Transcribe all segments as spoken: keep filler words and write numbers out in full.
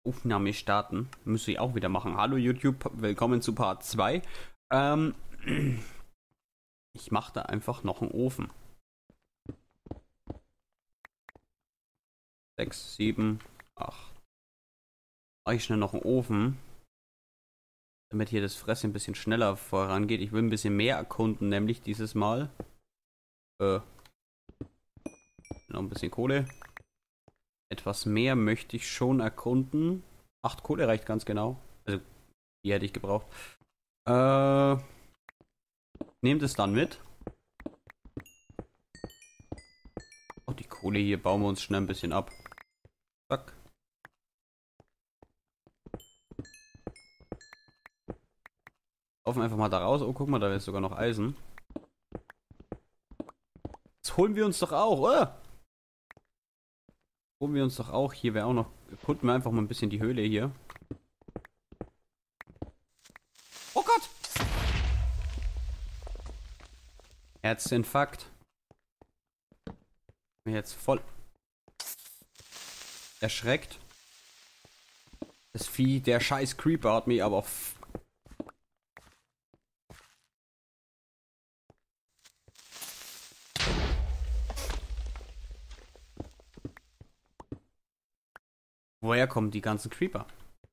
Aufnahme starten. Müsste ich auch wieder machen. Hallo YouTube, willkommen zu Part zwei. Ähm, ich mache da einfach noch einen Ofen. sechs, sieben, acht. Mache ich schnell noch einen Ofen, damit hier das Fressen ein bisschen schneller vorangeht. Ich will ein bisschen mehr erkunden, nämlich dieses Mal. Äh, noch ein bisschen Kohle. Etwas mehr möchte ich schon erkunden. Acht Kohle reicht ganz genau. Also, die hätte ich gebraucht. Äh, nehmt es dann mit. Oh, die Kohle hier bauen wir uns schnell ein bisschen ab. Zack. Laufen einfach mal da raus. Oh, guck mal, da ist sogar noch Eisen. Das holen wir uns doch auch, oder? Holen wir uns doch auch. Hier wäre auch noch... Erkunden wir einfach mal ein bisschen die Höhle hier. Oh Gott! Herzinfarkt. Bin jetzt voll erschreckt. Das Vieh, der scheiß Creeper hat mich aber... Woher kommen die ganzen Creeper?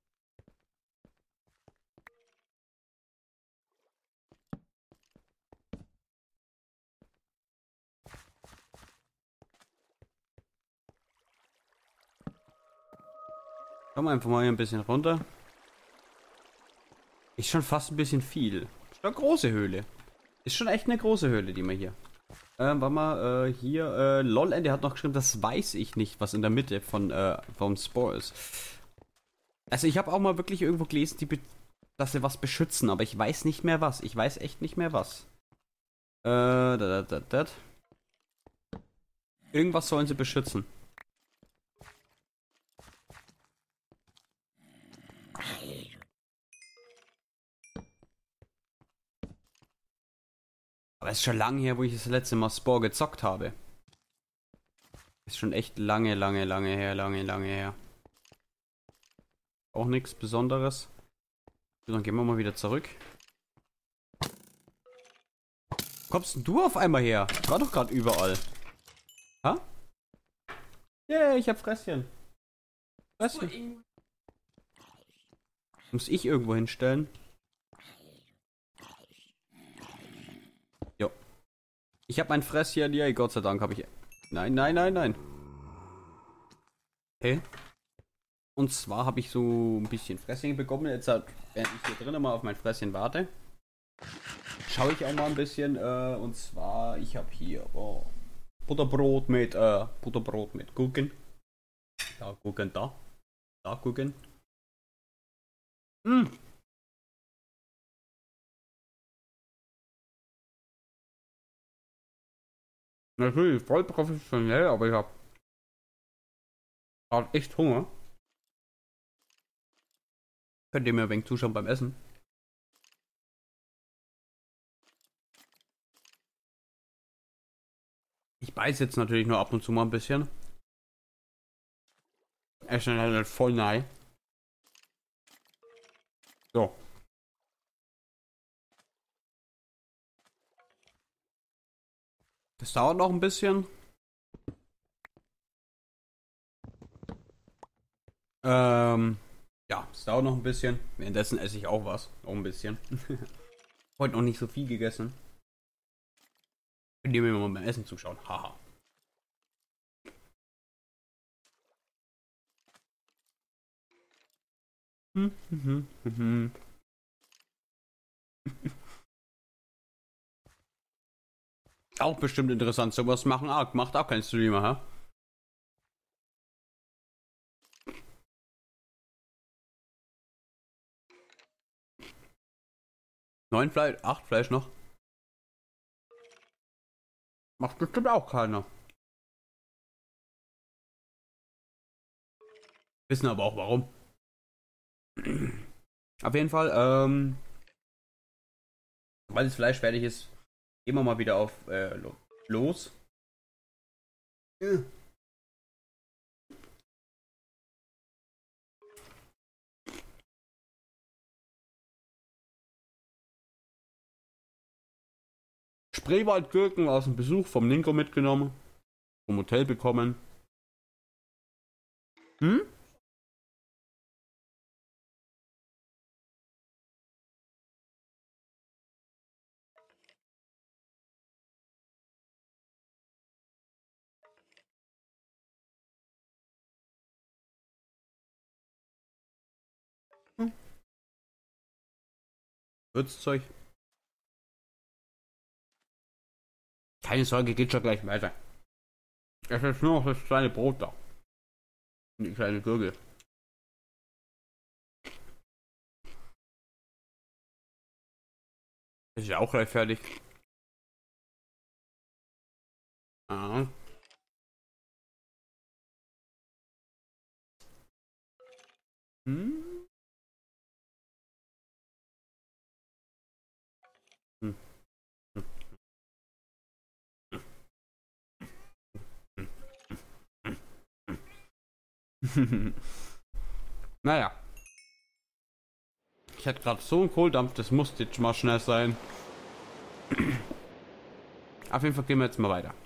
Komm einfach mal hier ein bisschen runter. Ist schon fast ein bisschen viel. Ist eine große Höhle. Ist schon echt eine große Höhle, die wir hier. Ähm, warte mal, äh, hier, äh, LOL, der hat noch geschrieben, das weiß ich nicht, was in der Mitte von, äh, vom Spore ist. Also ich habe auch mal wirklich irgendwo gelesen, die dass sie was beschützen, aber ich weiß nicht mehr was. Ich weiß echt nicht mehr was. Äh, da, da, da, da. Irgendwas sollen sie beschützen. Aber es ist schon lange her, wo ich das letzte Mal Spore gezockt habe. Ist schon echt lange, lange, lange her, lange, lange her. Auch nichts Besonderes. So, dann gehen wir mal wieder zurück. Kommst denn du auf einmal her? Ich war doch gerade überall. Ha? Yeah, ich hab Fresschen. Fressen. Muss ich irgendwo hinstellen? Jo. Ich hab mein Fresschen. Ja, Gott sei Dank habe ich... Nein, nein, nein, nein. Okay. Und zwar habe ich so ein bisschen Fresschen bekommen. Jetzt, halt, während ich hier drinnen mal auf mein Fresschen warte, schaue ich auch mal ein bisschen. Äh, und zwar, ich habe hier oh, Butterbrot mit äh, Butterbrot mit Gurken. Da, Gurken da. Da, Gurken. Mm. Natürlich voll professionell, aber ich habe hab echt Hunger. Könnt ihr mir ein wenig zuschauen beim Essen? Ich beiß jetzt natürlich nur ab und zu mal ein bisschen. Essen halt voll nein. So. Das dauert noch ein bisschen. Ähm, ja, es dauert noch ein bisschen. Währenddessen esse ich auch was. Auch ein bisschen. Heute noch nicht so viel gegessen. Könnt ihr mir mal beim Essen zuschauen. Haha. Hm, hm, hm, hm. Auch bestimmt interessant, sowas machen. Ah, macht auch kein Streamer, ha? Neun Fleisch, acht Fleisch noch. Macht bestimmt auch keiner. Wissen aber auch warum. Auf jeden Fall, ähm, sobald das Fleisch fertig ist, gehen wir mal wieder auf äh, los. Spreewaldgurken aus dem Besuch vom Ninko mitgenommen. Vom Hotel bekommen. Hm? hm? Würzzeug. Keine Sorge, geht schon gleich weiter. Es ist nur noch das kleine Brot da. Und die kleine Gurgel. Ist ja auch gleich fertig. Ah. Hm? Hm. Hm. Naja. Ich hatte gerade so einen Kohldampf, das musste jetzt mal schnell sein. Auf jeden Fall gehen wir jetzt mal weiter.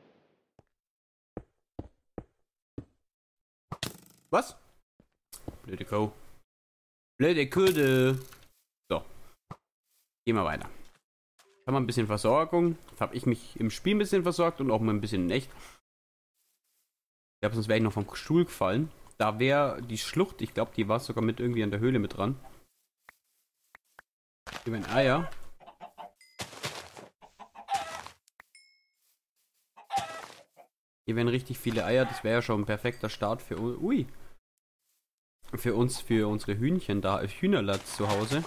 Was? Blöde Kuh. Blöde Kuh. So. Gehen wir weiter. Haben wir ein bisschen Versorgung. Habe ich mich im Spiel ein bisschen versorgt und auch mal ein bisschen in echt. Ich glaube, sonst wäre ich noch vom Stuhl gefallen. Da wäre die Schlucht, ich glaube, die war sogar mit irgendwie an der Höhle mit dran. Hier werden Eier. Hier wären richtig viele Eier. Das wäre ja schon ein perfekter Start für ui. Für uns, für unsere Hühnchen da. Hühnerlatz zu Hause.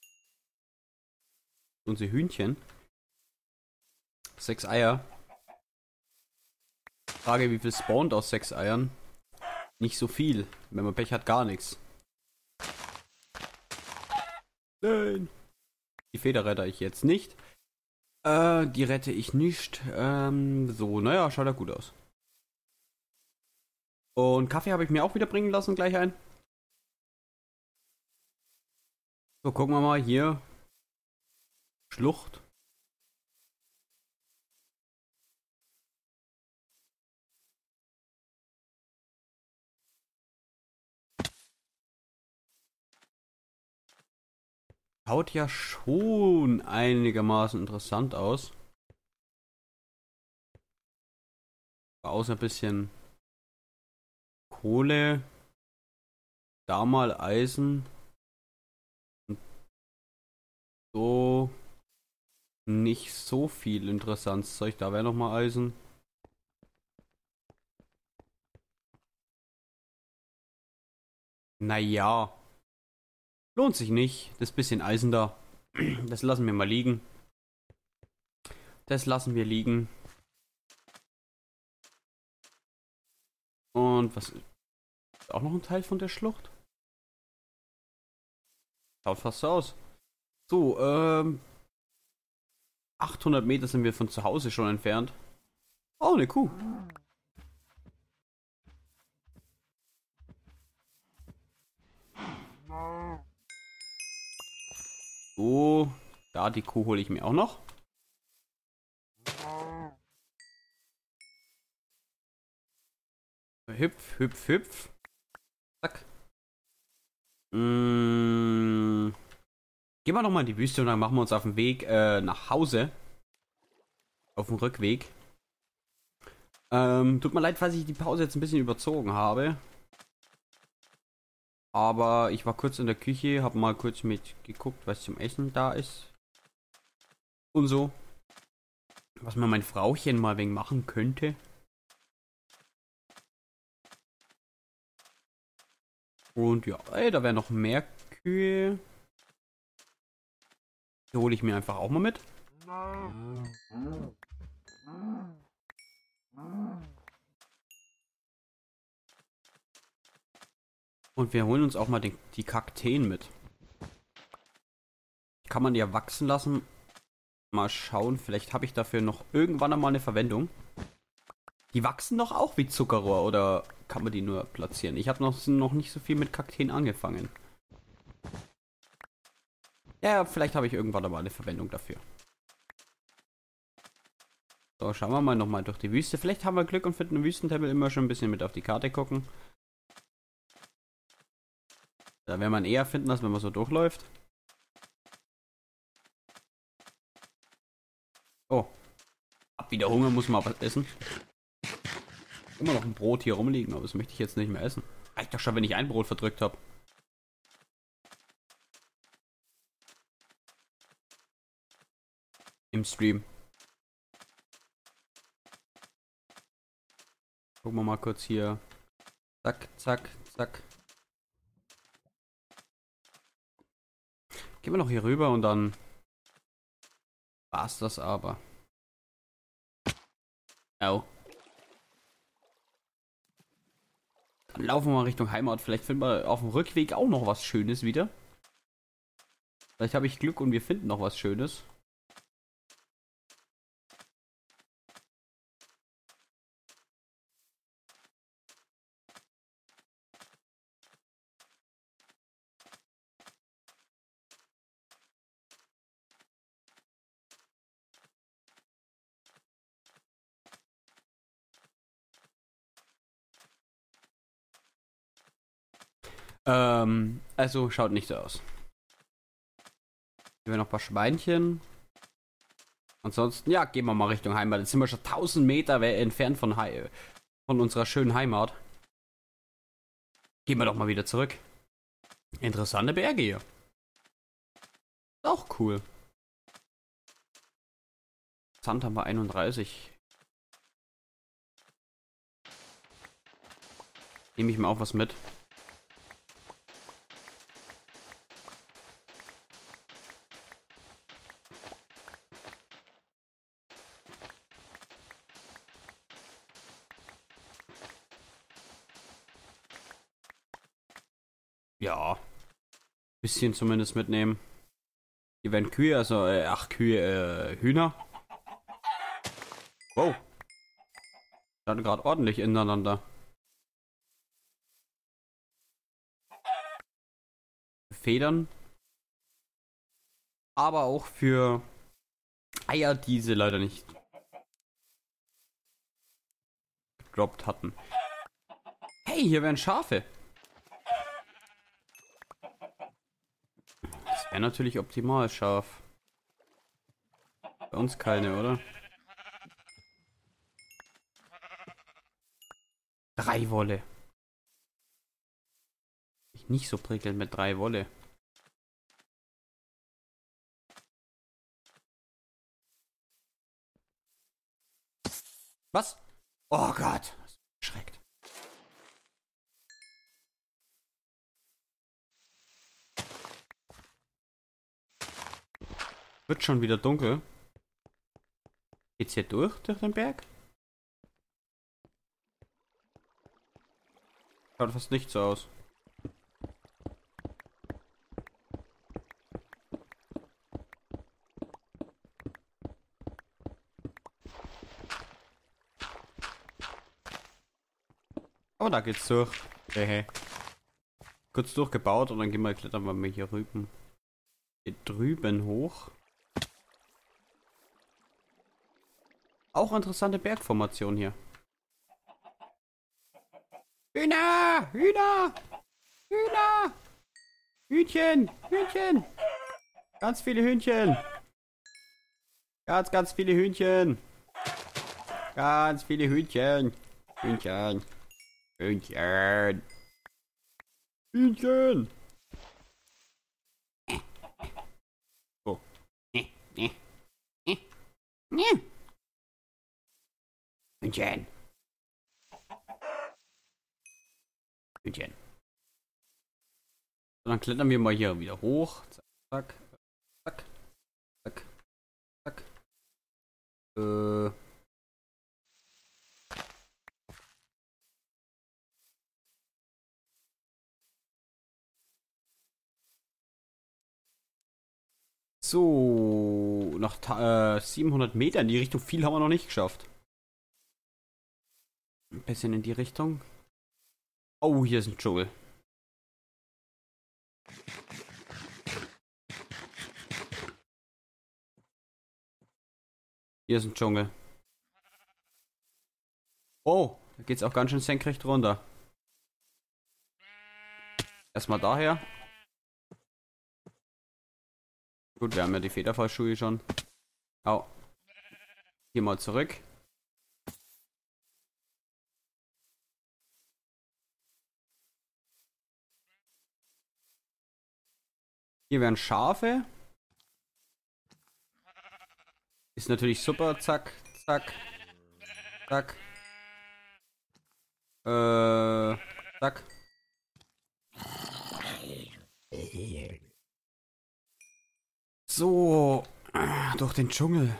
Unsere Hühnchen. Sechs Eier. Frage, wie viel spawnt aus sechs Eiern? Nicht so viel. Wenn man Pech hat, gar nichts. Nein. Die Feder rette ich jetzt nicht. Äh, die rette ich nicht. Ähm, so, naja, schaut ja gut aus. Und Kaffee habe ich mir auch wieder bringen lassen, gleich ein. So, gucken wir mal hier. Schlucht. Schaut ja schon einigermaßen interessant aus. Außer ein bisschen Kohle. Da mal Eisen. Und so. Nicht so viel Interessantes Zeug. Da wäre noch mal Eisen. Naja. Lohnt sich nicht. Das bisschen Eisen da. Das lassen wir mal liegen. Das lassen wir liegen. Und was ist auch noch ein Teil von der Schlucht? Schaut fast so aus. So, ähm. achthundert Meter sind wir von zu Hause schon entfernt. Oh, eine Kuh. So, da die Kuh hole ich mir auch noch. Hüpf, hüpf, hüpf. Zack. Mmh. Gehen wir noch mal in die Wüste und dann machen wir uns auf den Weg äh, nach Hause. Auf dem Rückweg. Ähm, tut mir leid, falls ich die Pause jetzt ein bisschen überzogen habe. Aber ich war kurz in der Küche, habe mal kurz mit geguckt, was zum Essen da ist. Und so. Was man mein Frauchen mal wegen machen könnte. Und ja, ey, da wären noch mehr Kühe. Die hole ich mir einfach auch mal mit. Und wir holen uns auch mal den, die Kakteen mit. Kann man die ja wachsen lassen. Mal schauen, vielleicht habe ich dafür noch irgendwann einmal eine Verwendung. Die wachsen doch auch wie Zuckerrohr, oder kann man die nur platzieren? Ich habe noch, noch nicht so viel mit Kakteen angefangen. Ja, vielleicht habe ich irgendwann einmal eine Verwendung dafür. So, schauen wir mal nochmal durch die Wüste. Vielleicht haben wir Glück und finden einen Wüstentempel. Immer schon ein bisschen mit auf die Karte gucken. Da werden wir eher finden, als wenn man so durchläuft. Oh. Hab wieder Hunger, muss man aber essen. Immer noch ein Brot hier rumliegen, aber das möchte ich jetzt nicht mehr essen. Reicht doch schon, wenn ich ein Brot verdrückt habe. Im Stream. Gucken wir mal kurz hier. Zack, zack, zack. Gehen wir noch hier rüber und dann war's das aber. Oh. Dann laufen wir mal Richtung Heimat. Vielleicht finden wir auf dem Rückweg auch noch was Schönes wieder. Vielleicht habe ich Glück und wir finden noch was Schönes. Ähm, also schaut nicht so aus. Hier noch ein paar Schweinchen. Ansonsten, ja, gehen wir mal Richtung Heimat. Jetzt sind wir schon tausend Meter entfernt von, He von unserer schönen Heimat. Gehen wir doch mal wieder zurück. Interessante Berge hier. Auch cool. Sand haben wir einunddreißig. Nehme ich mir auch was mit. Ja. Bisschen zumindest mitnehmen. Hier werden Kühe, also, äh, ach, Kühe, äh, Hühner. Wow. Dann gerade ordentlich ineinander. Federn. Aber auch für Eier, die sie leider nicht gedroppt hatten. Hey, hier wären Schafe. Das wäre natürlich optimal, Schaf. Bei uns keine, oder? Drei Wolle. Ich nicht so prickelnd mit drei Wolle. Was? Oh Gott. Schreckt. Wird schon wieder dunkel. Geht's hier durch, durch den Berg? Schaut fast nicht so aus. Aber da geht's durch. Hehe. Kurz durchgebaut und dann gehen wir, klettern wir mal hier rüben. Hier drüben hoch. Auch interessante Bergformation hier. Hühner! Hühner! Hühner! Hühnchen! Hühnchen! Ganz viele Hühnchen! Ganz, ganz viele Hühnchen! Ganz viele Hühnchen! Hühnchen! Hühnchen! Hühnchen! Oh. Hühnchen! Hühnchen. Und dann klettern wir mal hier wieder hoch. Zack, zack, zack, zack. Äh. So, noch äh, siebenhundert Meter in die Richtung. Viel haben wir noch nicht geschafft. Ein bisschen in die Richtung. Oh, hier ist ein Dschungel. Hier ist ein Dschungel. Oh, da geht's auch ganz schön senkrecht runter. Erstmal daher. Gut, wir haben ja die Federfallschuhe schon. Au. Hier mal zurück. Hier wären Schafe. Ist natürlich super. Zack, zack, zack. Äh, zack. So, äh, durch den Dschungel.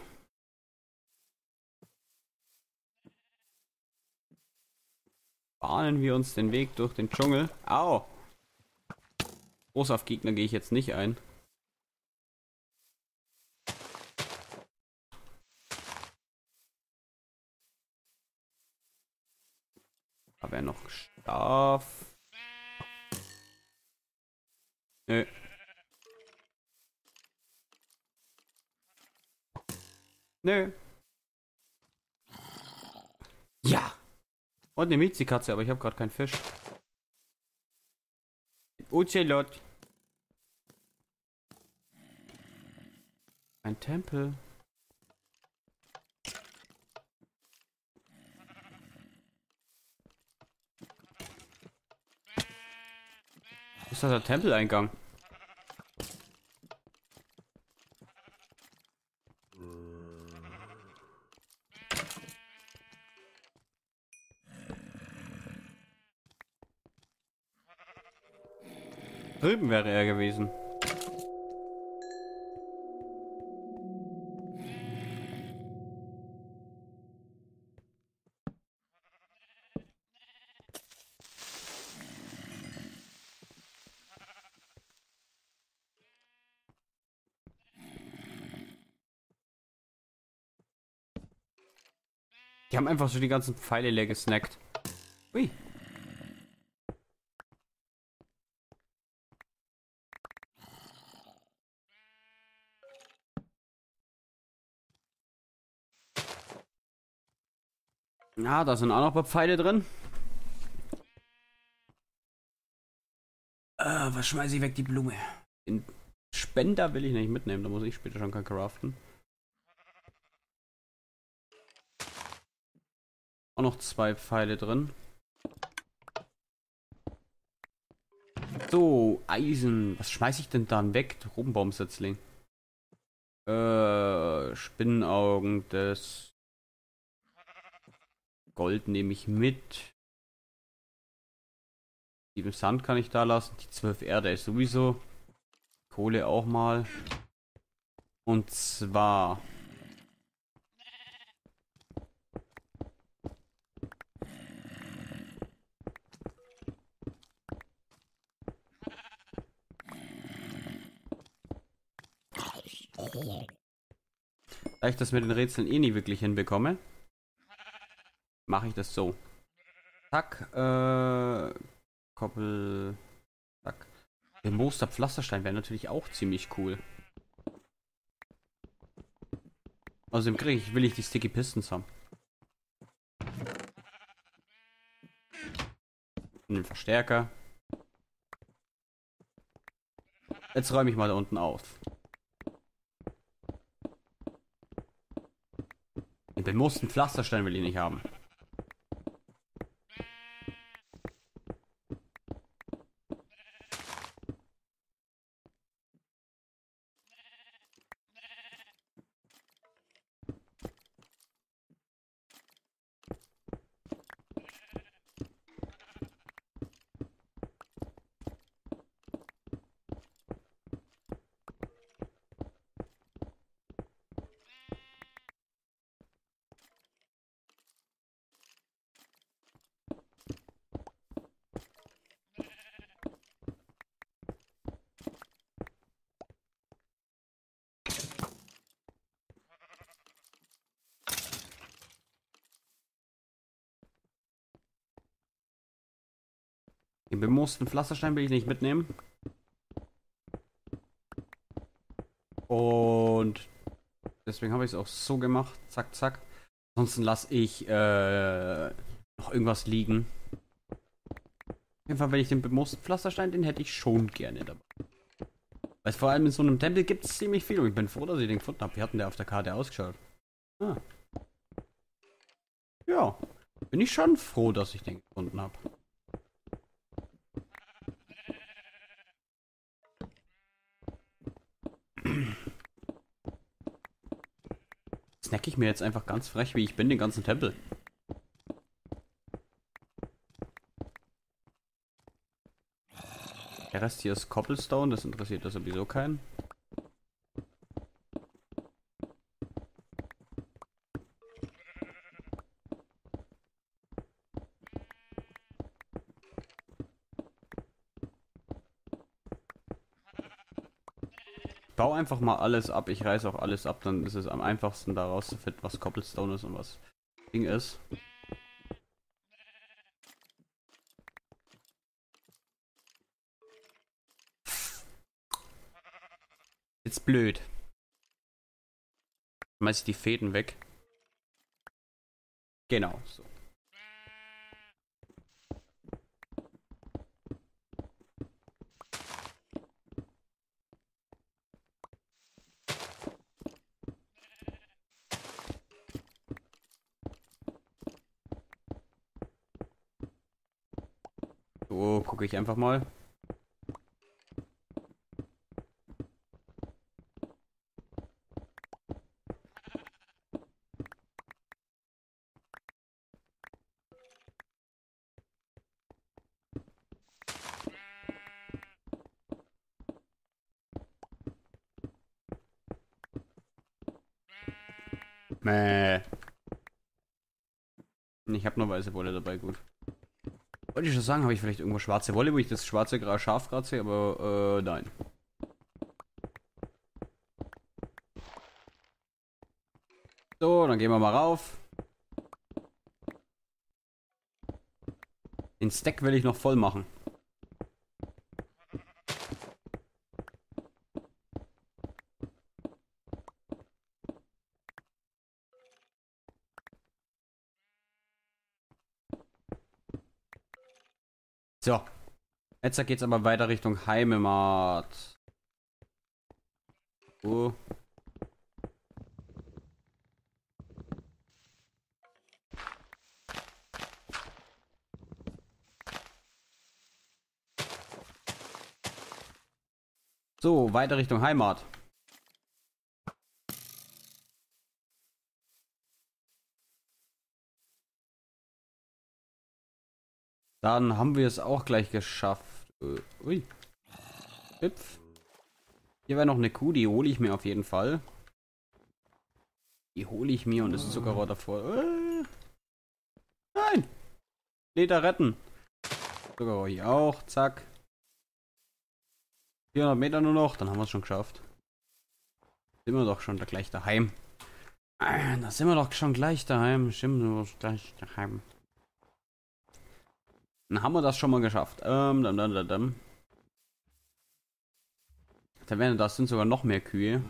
Bahnen wir uns den Weg durch den Dschungel. Au! Groß auf Gegner gehe ich jetzt nicht ein. Aber er noch Schlaf. Nö. Nö. Ja! Und eine Miezi-Katze, aber ich habe gerade keinen Fisch. Ocelot. Ein Tempel. Wo ist das der Tempeleingang? Drüben wäre er gewesen. Die haben einfach so die ganzen Pfeile leer gesnackt. Ui. Ja, da sind auch noch ein paar Pfeile drin. Äh, was schmeiße ich weg? Die Blume. Den Spender will ich nicht mitnehmen, da muss ich später schon kein craften. Auch noch zwei Pfeile drin. So, Eisen. Was schmeiße ich denn dann weg? Rubenbaumsetzling. Äh, Spinnenaugen, das Gold nehme ich mit. Sieben Sand kann ich da lassen. Die zwölf Erde ist sowieso. Kohle auch mal. Und zwar. Da ich das mit den Rätseln eh nie wirklich hinbekomme, mache ich das so. Zack, äh, Koppel, zack. Der Moster Pflasterstein wäre natürlich auch ziemlich cool. Außerdem kriege ich, will ich die Sticky Pistons haben. Und den Verstärker. Jetzt räume ich mal da unten auf. Den bemusterten Pflasterstein will ich nicht haben. Den bemoosten Pflasterstein will ich nicht mitnehmen. Und deswegen habe ich es auch so gemacht. Zack, zack. Ansonsten lasse ich äh, noch irgendwas liegen. Auf jeden Fall, wenn ich den bemoosten Pflasterstein, den hätte ich schon gerne dabei. Weil vor allem in so einem Tempel gibt es ziemlich viel und ich bin froh, dass ich den gefunden habe. Wie hat denn der auf der Karte ausgeschaut? Ah. Ja, bin ich schon froh, dass ich den gefunden habe. Snack ich mir jetzt einfach ganz frech, wie ich bin, den ganzen Tempel. Der Rest hier ist Cobblestone, das interessiert das sowieso keinen. Ich baue einfach mal alles ab, ich reiße auch alles ab, dann ist es am einfachsten da rauszufinden, was Cobblestone ist und was Ding ist. Jetzt blöd. Schmeiß ich die Fäden weg. Genau, so. So, gucke ich einfach mal. Mäh. Ich habe nur weiße Wolle dabei, gut. Wollte ich schon sagen, habe ich vielleicht irgendwo schwarze Wolle, wo ich das schwarze Schaf gerade sehe, aber äh, nein. So, dann gehen wir mal rauf. Den Stack will ich noch voll machen. So. Jetzt geht's aber weiter Richtung Heimat. Oh. So, weiter Richtung Heimat. Dann haben wir es auch gleich geschafft. Äh, ui. Hüpf. Hier wäre noch eine Kuh, die hole ich mir auf jeden Fall. Die hole ich mir und das Zuckerrohr davor. Äh. Nein! Leder retten. Zuckerrohr hier auch. Zack. vierhundert Meter nur noch, dann haben wir es schon geschafft. Sind wir doch schon da gleich daheim. Da sind wir doch schon gleich daheim. Stimmt, wir gleich daheim. Dann haben wir das schon mal geschafft. Ähm, dann, dann, dann, dann. Da werden, das sind sogar noch mehr Kühe.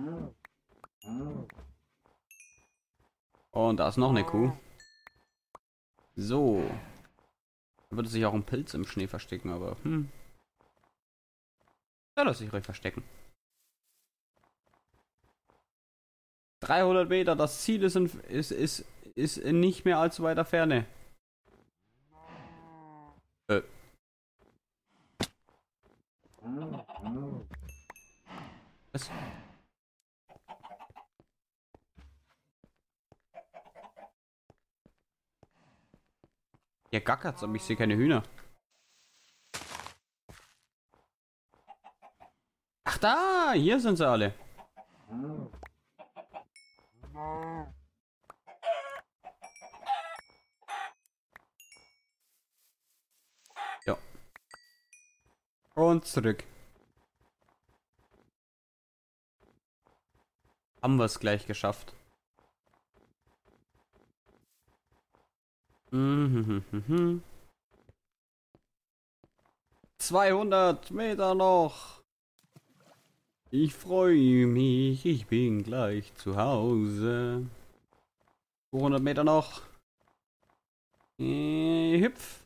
Und da ist noch eine Kuh. So. Da würde sich auch ein Pilz im Schnee verstecken, aber hm. Ja, lass ich ruhig verstecken. dreihundert Meter, das Ziel ist, in, ist, ist, ist in nicht mehr allzu weiter Ferne. Äh. Was? Hier gackert's, aber ich sehe keine Hühner. Ach da, hier sind sie alle. Ja. Und zurück. Haben wir es gleich geschafft. Mhm. zweihundert Meter noch. Ich freue mich, ich bin gleich zu Hause. zweihundert Meter noch. Äh, hüpf.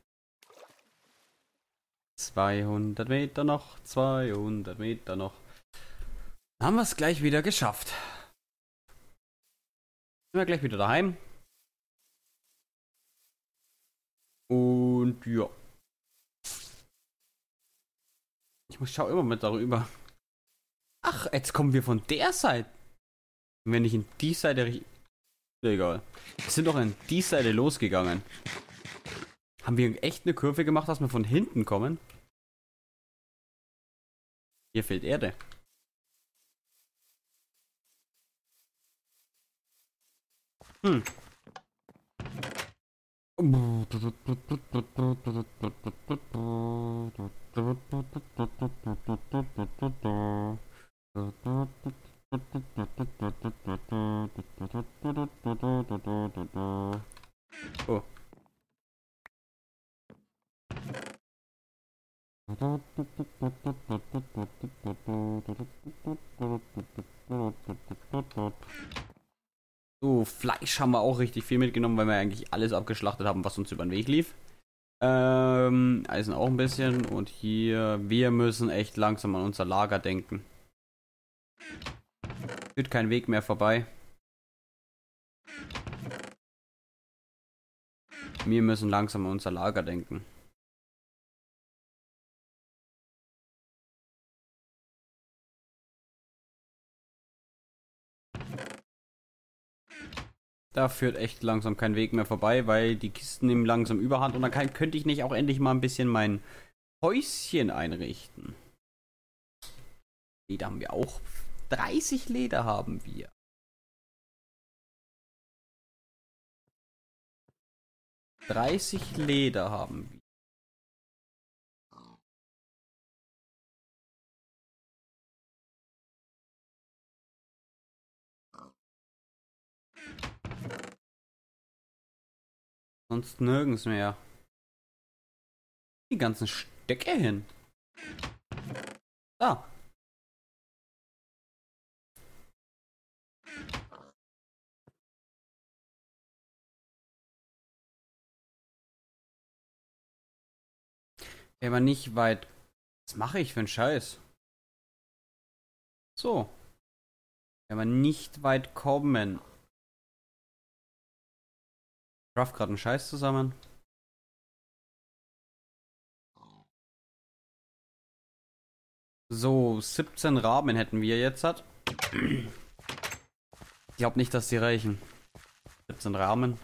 zweihundert Meter noch, zweihundert Meter noch. Haben wir es gleich wieder geschafft. Sind wir gleich wieder daheim. Und ja. Ich muss schau immer mit darüber. Ach, jetzt kommen wir von der Seite. Wenn ich in die Seite richtig. Egal. Wir sind doch in die Seite losgegangen. Haben wir echt eine Kurve gemacht, dass wir von hinten kommen? Hier fehlt Erde. Hm. Oh. So, Fleisch haben wir auch richtig viel mitgenommen, weil wir eigentlich alles abgeschlachtet haben, was uns über den Weg lief. Ähm, Eisen auch ein bisschen. Und hier, wir müssen echt langsam an unser Lager denken. Führt kein Weg mehr vorbei. Wir müssen langsam an unser Lager denken. Da führt echt langsam kein Weg mehr vorbei, weil die Kisten nehmen langsam Überhand. Und dann kann, könnte ich nicht auch endlich mal ein bisschen mein Häuschen einrichten. Leder haben wir auch. dreißig Leder haben wir. dreißig Leder haben wir. Sonst nirgends mehr. Die ganzen Stöcke hin. Da. Der war nicht weit. Was mache ich für einen Scheiß? So. Der war nicht weit kommen. Ich raff gerade einen Scheiß zusammen. So, siebzehn Rahmen hätten wir jetzt. Hat. Ich glaube nicht, dass die reichen. siebzehn Rahmen.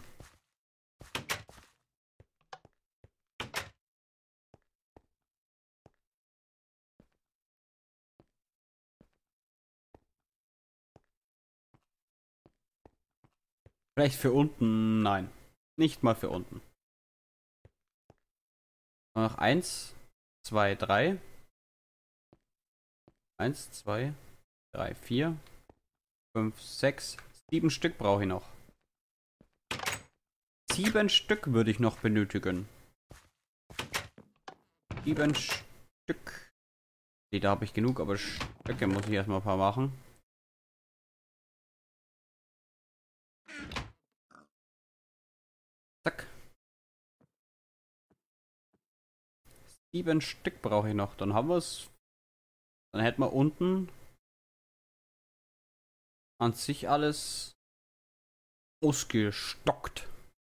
Vielleicht für unten. Nein. Nicht mal für unten. Noch eins, zwei, drei. Eins, zwei, drei, vier, fünf, sechs, sieben Stück brauche ich noch. Sieben Stück würde ich noch benötigen. Sieben Stück. Nee, da habe ich genug, aber Stöcke muss ich erstmal ein paar machen. Zack. Sieben Stück brauche ich noch. Dann haben wir es. Dann hätten wir unten an sich alles ausgestockt.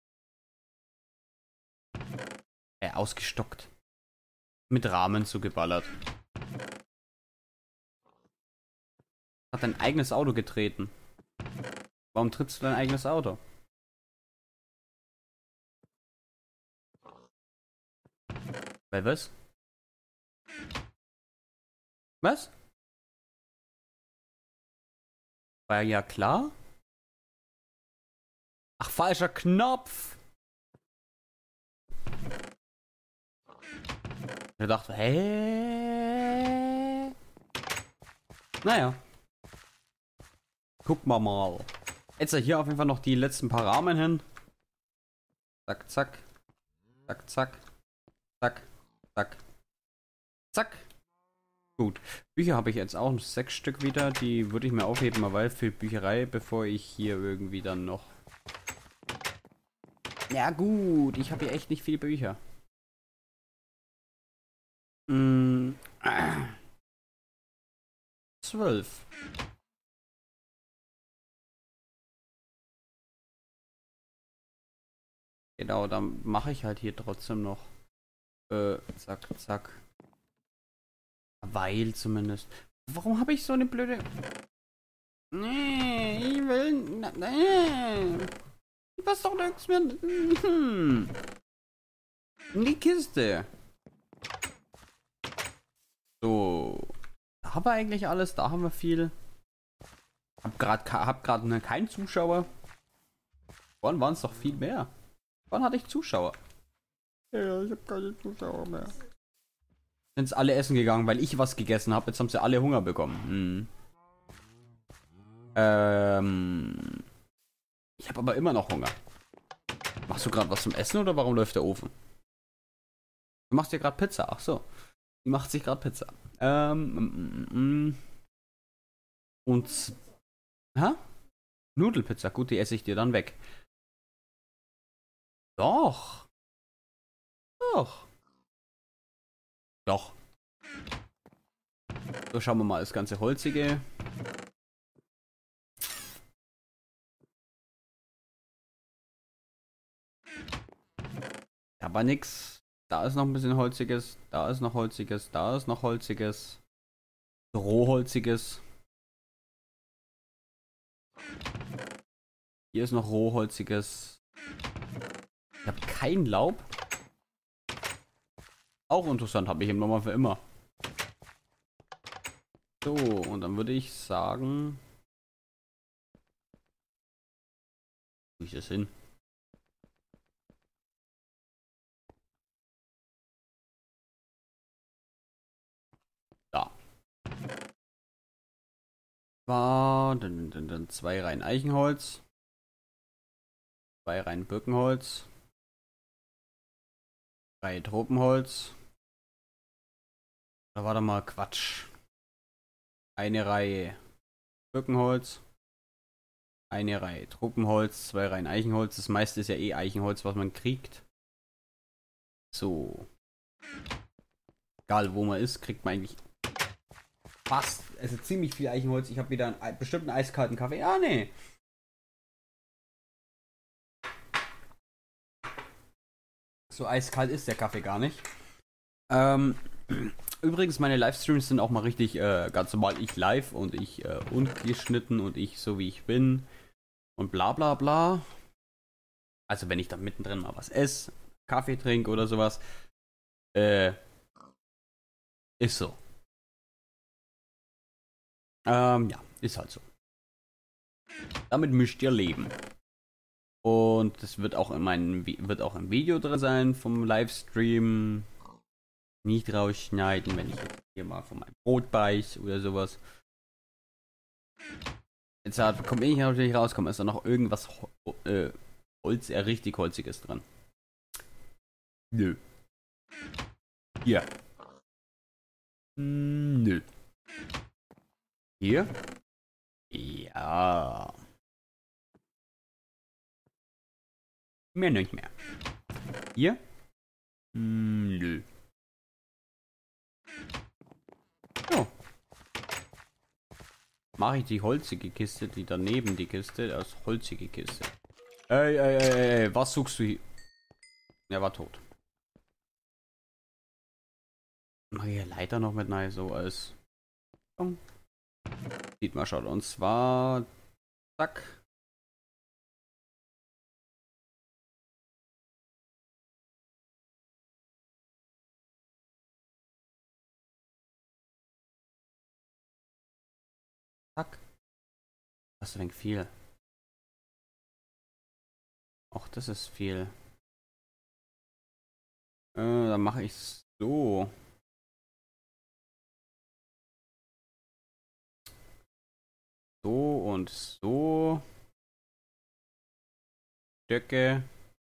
Äh, ausgestockt. Mit Rahmen zugeballert. Hat dein eigenes Auto getreten. Warum trittst du dein eigenes Auto? Weil was? Was? War ja klar. Ach, falscher Knopf. Ich dachte, hä? Naja. Guck mal mal. Jetzt hier auf jeden Fall noch die letzten paar Rahmen hin. Zack, zack. Zack, zack. Zack, zack. Zack. Gut. Bücher habe ich jetzt auch noch sechs Stück wieder. Die würde ich mir aufheben, mal weil für Bücherei, bevor ich hier irgendwie dann noch Ja gut, ich habe hier echt nicht viele Bücher. Mm, ah, zwölf. Genau, dann mache ich halt hier trotzdem noch. Äh, zack, zack. Weil zumindest. Warum habe ich so eine blöde... Nee, ich will... Nee. Was doch nix mehr... Hm. In die Kiste. So. Da haben wir eigentlich alles. Da haben wir viel. Hab gerade hab grad ne, keinen Zuschauer. Vorhin waren es doch viel mehr. Wann hatte ich Zuschauer? Ja, ich habe keine Zuschauer mehr. Sind alle essen gegangen, weil ich was gegessen habe. Jetzt haben sie alle Hunger bekommen. Hm. Ähm. Ich habe aber immer noch Hunger. Machst du gerade was zum Essen oder warum läuft der Ofen? Du machst dir gerade Pizza. Ach so. Die macht sich gerade Pizza. Ähm. Mm, mm, mm. Und. Hä? Nudelpizza. Gut, die esse ich dir dann weg. Doch. Doch. Doch. So, schauen wir mal das ganze Holzige. Aber nix. Da ist noch ein bisschen Holziges. Da ist noch Holziges. Da ist noch Holziges. Rohholziges. Hier ist noch Rohholziges. Ich habe kein Laub. Auch interessant, habe ich eben nochmal für immer. So, und dann würde ich sagen... Wo ist das hin? Da. War dann, dann, dann zwei Reihen Eichenholz. Zwei Reihen Birkenholz. Drei Tropenholz. Da war doch mal Quatsch. Eine Reihe Birkenholz. Eine Reihe Tropenholz. Zwei Reihen Eichenholz. Das meiste ist ja eh Eichenholz, was man kriegt. So. Egal wo man ist, kriegt man eigentlich fast. Es ist ziemlich viel Eichenholz. Ich habe wieder einen bestimmten eiskalten Kaffee. Ah, nee. So eiskalt ist der Kaffee gar nicht. Ähm, übrigens, meine Livestreams sind auch mal richtig äh, ganz normal. Ich live und ich äh, ungeschnitten und ich so wie ich bin. Und bla bla bla. Also wenn ich da mittendrin mal was esse, Kaffee trinke oder sowas. Äh, ist so. Ähm, ja, ist halt so. Damit müsst ihr leben. Und das wird auch in meinem wird auch im Video drin sein vom Livestream. Nicht rausschneiden, wenn ich jetzt hier mal von meinem Brot beiß oder sowas. Jetzt hat, kommt ich natürlich rauskommen, ist da noch irgendwas äh, Holz, äh, richtig Holziges drin. Nö. Hier. Hm, nö. Hier? Ja. Mehr nicht mehr. Hier? Hm, nö. So. Mache ich die holzige Kiste, die daneben die Kiste, als holzige Kiste. Ey, ey, ey, ey, was suchst du hier? Er war tot. Mach hier Leiter noch mit rein, so als... Sieht mal, schaut. Und zwar... Zack. Zack. Was ist denn viel? Ach, das ist viel. Äh, dann mache ich so. So und so. Stöcke.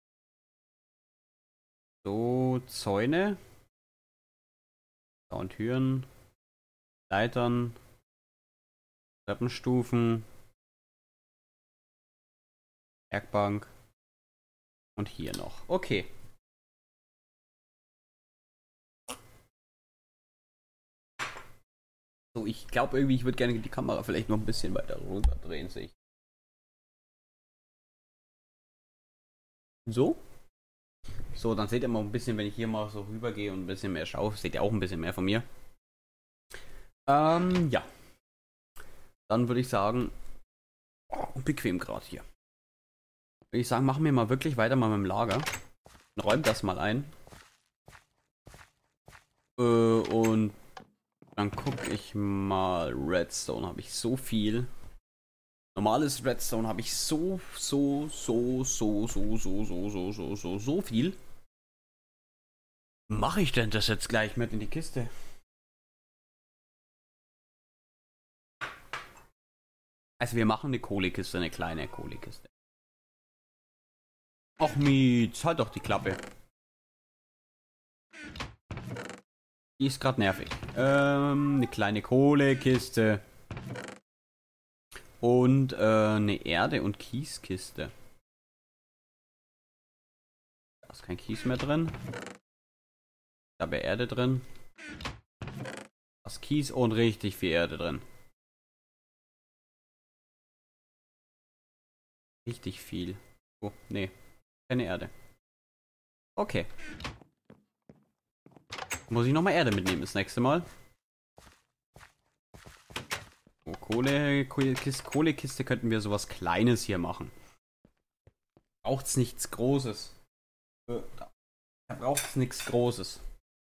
So, Zäune. Und Türen. Leitern. Treppenstufen. Werkbank. Und hier noch. Okay. So, ich glaube irgendwie, ich würde gerne die Kamera vielleicht noch ein bisschen weiter runter drehen, sehe ich. So. So, dann seht ihr mal ein bisschen, wenn ich hier mal so rübergehe und ein bisschen mehr schaue, seht ihr auch ein bisschen mehr von mir. Ähm, ja. Dann würde ich sagen, oh, bequem gerade hier. Würde ich sagen, machen wir mal wirklich weiter mal mit dem Lager. Räumt das mal ein. Äh, und dann gucke ich mal. Redstone habe ich so viel. Normales Redstone habe ich so, so, so, so, so, so, so, so, so, so, so viel. Mache ich denn das jetzt gleich mit in die Kiste? Also wir machen eine Kohlekiste, eine kleine Kohlekiste. Ach Mietz, halt doch die Klappe. Die ist gerade nervig. Ähm, eine kleine Kohlekiste. Und äh, eine Erde- und Kieskiste. Da ist kein Kies mehr drin. Da wäre Erde drin. Da ist Kies und richtig viel Erde drin. Richtig viel. Oh, nee. Keine Erde. Okay. Muss ich nochmal Erde mitnehmen das nächste Mal. Oh, Kohle, Kohlekiste, Kohlekiste könnten wir sowas Kleines hier machen. Braucht's nichts Großes. Da braucht's nichts Großes.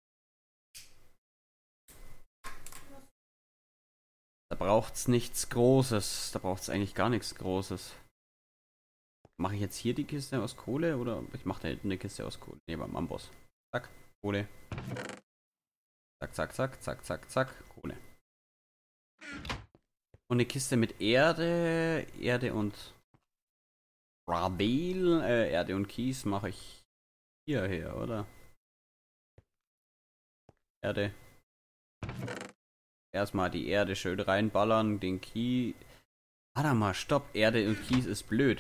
Da braucht's nichts Großes. Da braucht's eigentlich gar nichts Großes. Mache ich jetzt hier die Kiste aus Kohle oder ich mache da hinten eine Kiste aus Kohle? Ne, beim Amboss. Zack, Kohle. Zack, zack, zack, zack, zack, zack, Kohle. Und eine Kiste mit Erde, Erde und Gravel, äh, Erde und Kies mache ich hierher, oder? Erde. Erstmal die Erde schön reinballern, den Kies. Warte mal, stopp, Erde und Kies ist blöd.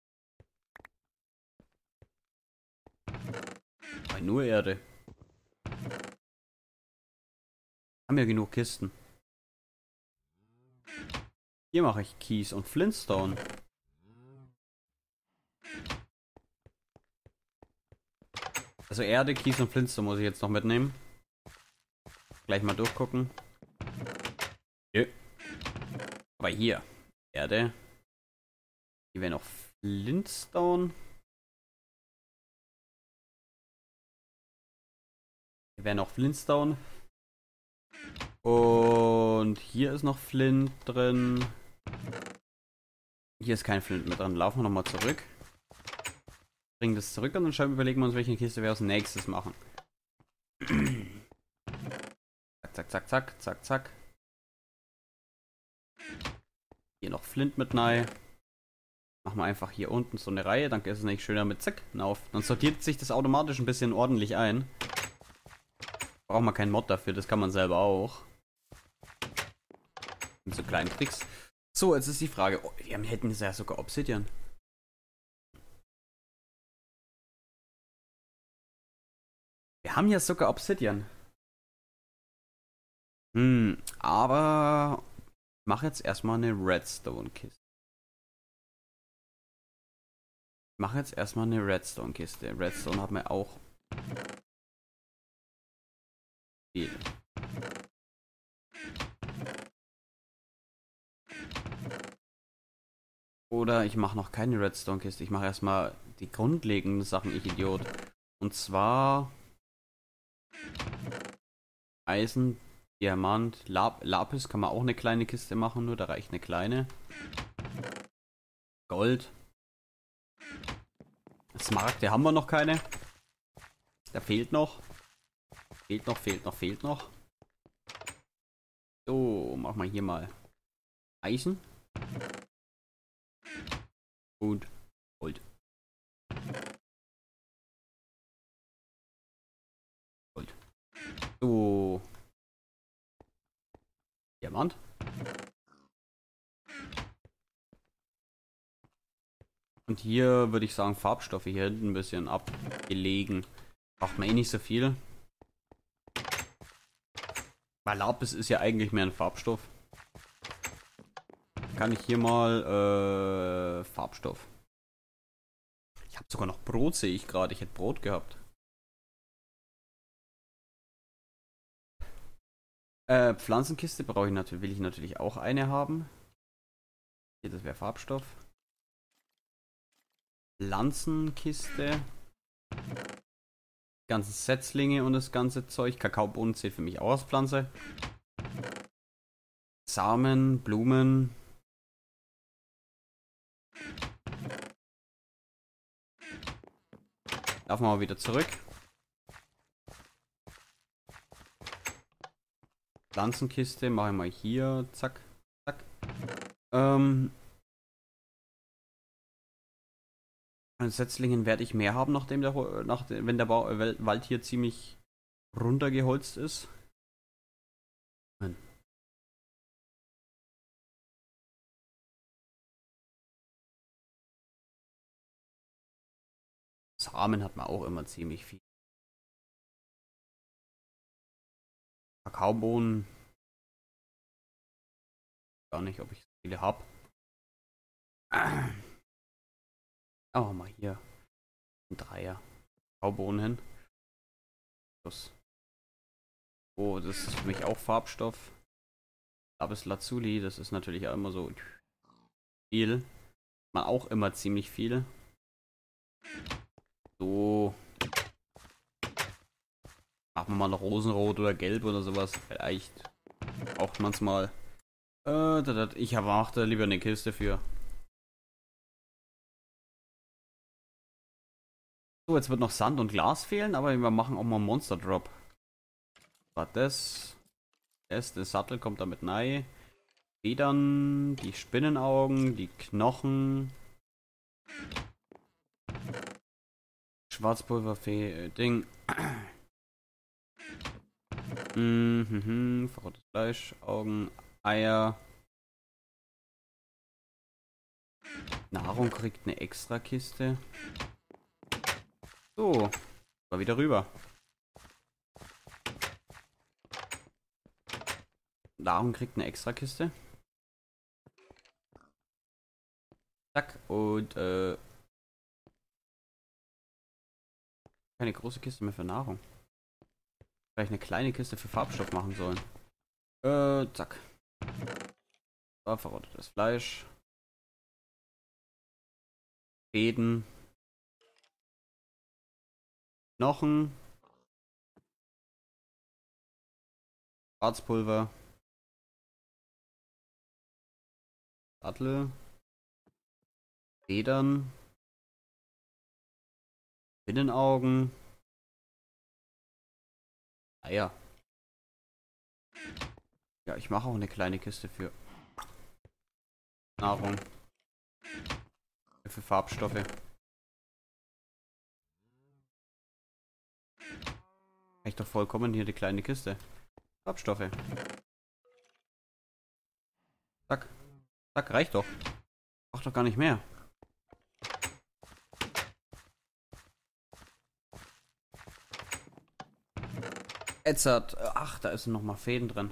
Aber nur Erde. Haben ja genug Kisten. Hier mache ich Kies und Flintstone. Also Erde, Kies und Flintstone muss ich jetzt noch mitnehmen. Gleich mal durchgucken. Nö. Aber hier. Erde. Hier wäre noch Flintstone. Hier wäre noch Flintstone. Und hier ist noch Flint drin. Hier ist kein Flint mehr drin. Laufen wir nochmal zurück. Bringen das zurück und dann schauen, überlegen wir uns, welche Kiste wir als nächstes machen. Zack, zack, zack, zack, zack. Hier noch Flint mit rein. Machen wir einfach hier unten so eine Reihe. Dann ist es nicht schöner mit Zack auf. Dann sortiert sich das automatisch ein bisschen ordentlich ein. Braucht man keinen Mod dafür, das kann man selber auch. Mit so kleinen Tricks. So, jetzt ist die Frage. Oh, wir hätten ja sogar Obsidian. Wir haben ja sogar Obsidian. Hm, aber ich mache jetzt erstmal eine Redstone-Kiste. Ich mache jetzt erstmal eine Redstone-Kiste. Redstone hat mir auch viel. Oder ich mache noch keine Redstone-Kiste. Ich mache erstmal die grundlegenden Sachen, ich Idiot. Und zwar Eisen, Diamant, Lap Lapis kann man auch eine kleine Kiste machen, nur da reicht eine kleine. Gold. Smaragde haben wir noch keine. Da fehlt noch. Fehlt noch, fehlt noch, fehlt noch. So, machen wir hier mal Eisen. Und Gold. Gold. So. Diamant. Und hier würde ich sagen, Farbstoffe hier hinten ein bisschen abgelegen. Braucht man eh nicht so viel. Weil Lapis ist ja eigentlich mehr ein Farbstoff. Kann ich hier mal äh, Farbstoff. Ich habe sogar noch Brot, sehe ich gerade. Ich hätte Brot gehabt. Äh, Pflanzenkiste brauche ich natürlich, will ich natürlich auch eine haben. Hier, das wäre Farbstoff. Pflanzenkiste. Die ganzen Setzlinge und das ganze Zeug. Kakaobohnen zählt für mich auch als Pflanze. Samen, Blumen. Laufen wir mal wieder zurück. Pflanzenkiste mache ich mal hier. Zack, zack. Ähm. An Setzlingen werde ich mehr haben, nachdem der, nach, wenn der Bau, Wald hier ziemlich runtergeholzt ist. Nein. Samen hat man auch immer ziemlich viel. Kakaobohnen. Gar nicht, ob ich so viele habe. Oh, mal hier. Ein Dreier. Kakaobohnen hin. Das. Oh, das ist für mich auch Farbstoff. Lapis Lazuli, das ist natürlich auch immer so viel. Man auch immer ziemlich viel. So. Machen wir mal noch Rosenrot oder Gelb oder sowas. Vielleicht braucht man es mal. Äh, ich erwarte lieber eine Kiste für. So, jetzt wird noch Sand und Glas fehlen, aber wir machen auch mal Monster Drop. War das. Das, der Sattel kommt damit rein. Federn, die Spinnenaugen, die Knochen. Schwarzpulverfee, Ding. Mhm, verrottes Fleisch, Augen, Eier. Nahrung kriegt eine extra Kiste. So, mal wieder rüber. Nahrung kriegt eine extra Kiste. Zack, und äh. keine große Kiste mehr für Nahrung. Vielleicht eine kleine Kiste für Farbstoff machen sollen. Äh, zack. So, verrottetes Fleisch. Fäden. Knochen. Schwarzpulver. Sattel. Federn. Spinnenaugen. Eier. Ja, ich mache auch eine kleine Kiste für Nahrung. Für Farbstoffe. Reicht doch vollkommen hier die kleine Kiste. Farbstoffe. Zack. Zack, reicht doch. Braucht doch gar nicht mehr. Ätzert. Ach, da sind noch mal Fäden drin.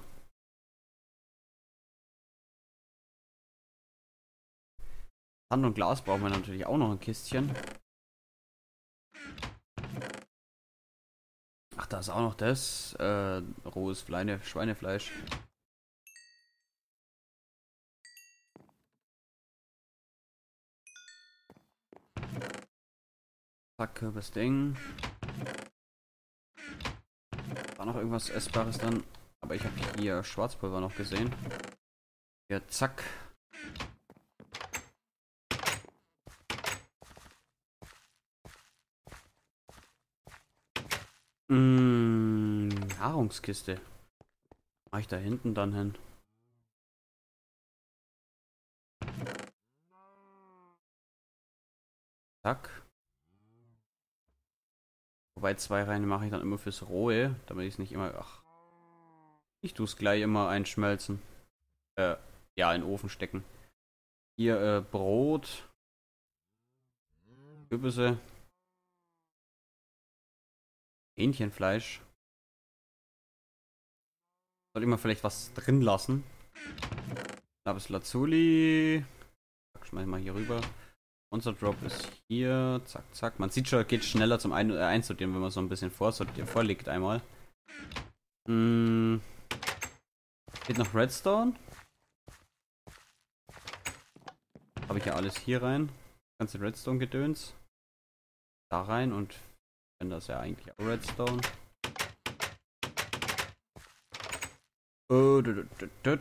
Sand und Glas brauchen wir natürlich auch noch ein Kistchen. Ach, da ist auch noch das. Äh, rohes Fleine, Schweinefleisch. Zack, Kürbisding. War noch irgendwas Essbares dann. Aber ich habe hier Schwarzpulver noch gesehen. Hier, zack. Mmh, Nahrungskiste. Mach ich da hinten dann hin? Zack. Wobei zwei Reihen mache ich dann immer fürs Rohe, damit ich es nicht immer. Ach. Ich tue es gleich immer einschmelzen. Äh, ja, in den Ofen stecken. Hier, äh, Brot. Kürbisse. Hähnchenfleisch. Soll ich mal vielleicht was drin lassen? Lapis Lazuli. Schmeiß mal hier rüber. Unser Drop ist hier. Zack, zack. Man sieht schon, geht schneller zum Ein- äh, Einsortieren, wenn man so ein bisschen vorsortiert, vorlegt einmal. Hm. Geht noch Redstone. Habe ich ja alles hier rein. Ganze Redstone-Gedöns. Da rein und wenn das ja eigentlich auch Redstone. Oh, dut, dut, dut.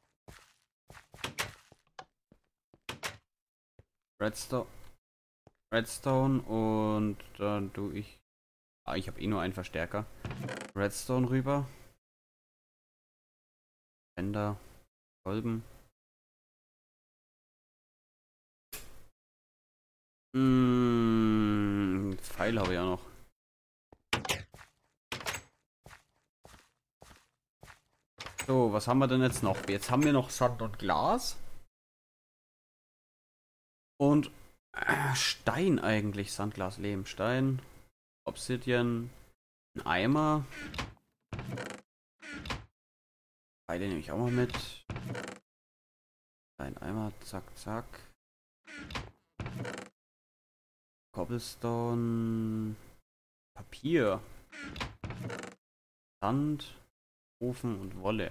Redstone. Redstone und dann tue ich. Ah, ich habe eh nur einen Verstärker. Redstone rüber. Ender. Kolben. Mmh, Pfeil habe ich ja noch. So, was haben wir denn jetzt noch? Jetzt haben wir noch Sand und Glas. Und äh, Stein eigentlich. Sand, Glas, Lehm, Stein. Obsidian. Ein Eimer. Beide nehme ich auch mal mit. Ein Eimer, zack, zack. Cobblestone. Papier. Sand. Ofen und Wolle.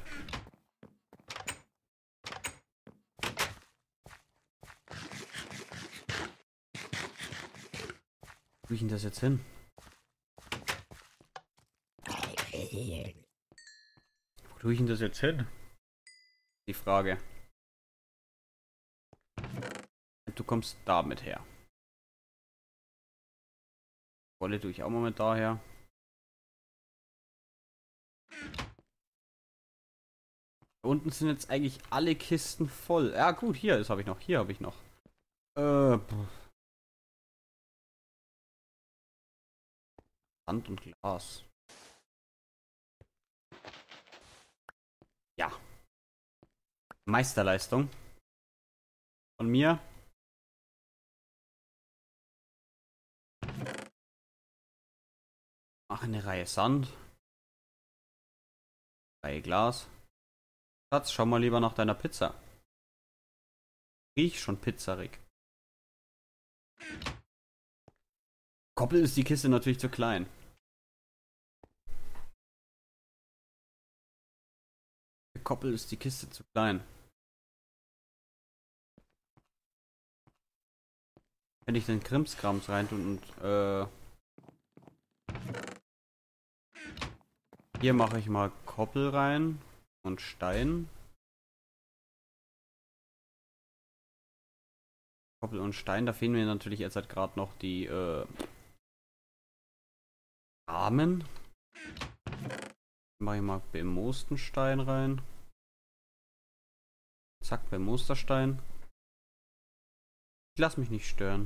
Wo tue ich denn das jetzt hin? Wo tue ich denn das jetzt hin? Die Frage. Du kommst damit her. Wolle tue ich auch mal mit daher. Da unten sind jetzt eigentlich alle Kisten voll. Ja gut, hier ist habe ich noch. Hier habe ich noch. Äh, Sand und Glas. Ja. Meisterleistung. Von mir. Ach, eine Reihe Sand. Reihe Glas. Schatz, schau mal lieber nach deiner Pizza. Riech schon pizzerig. Koppel ist die Kiste natürlich zu klein. Für Koppel ist die Kiste zu klein. Wenn ich den Krimskrams reintun und äh, hier mache ich mal Koppel rein und Stein. Koppel und Stein, da fehlen mir natürlich jetzt halt gerade noch die äh, Rahmen. Mache ich mal bemoosten Stein rein. Zack, bemooster Stein. Ich lass mich nicht stören.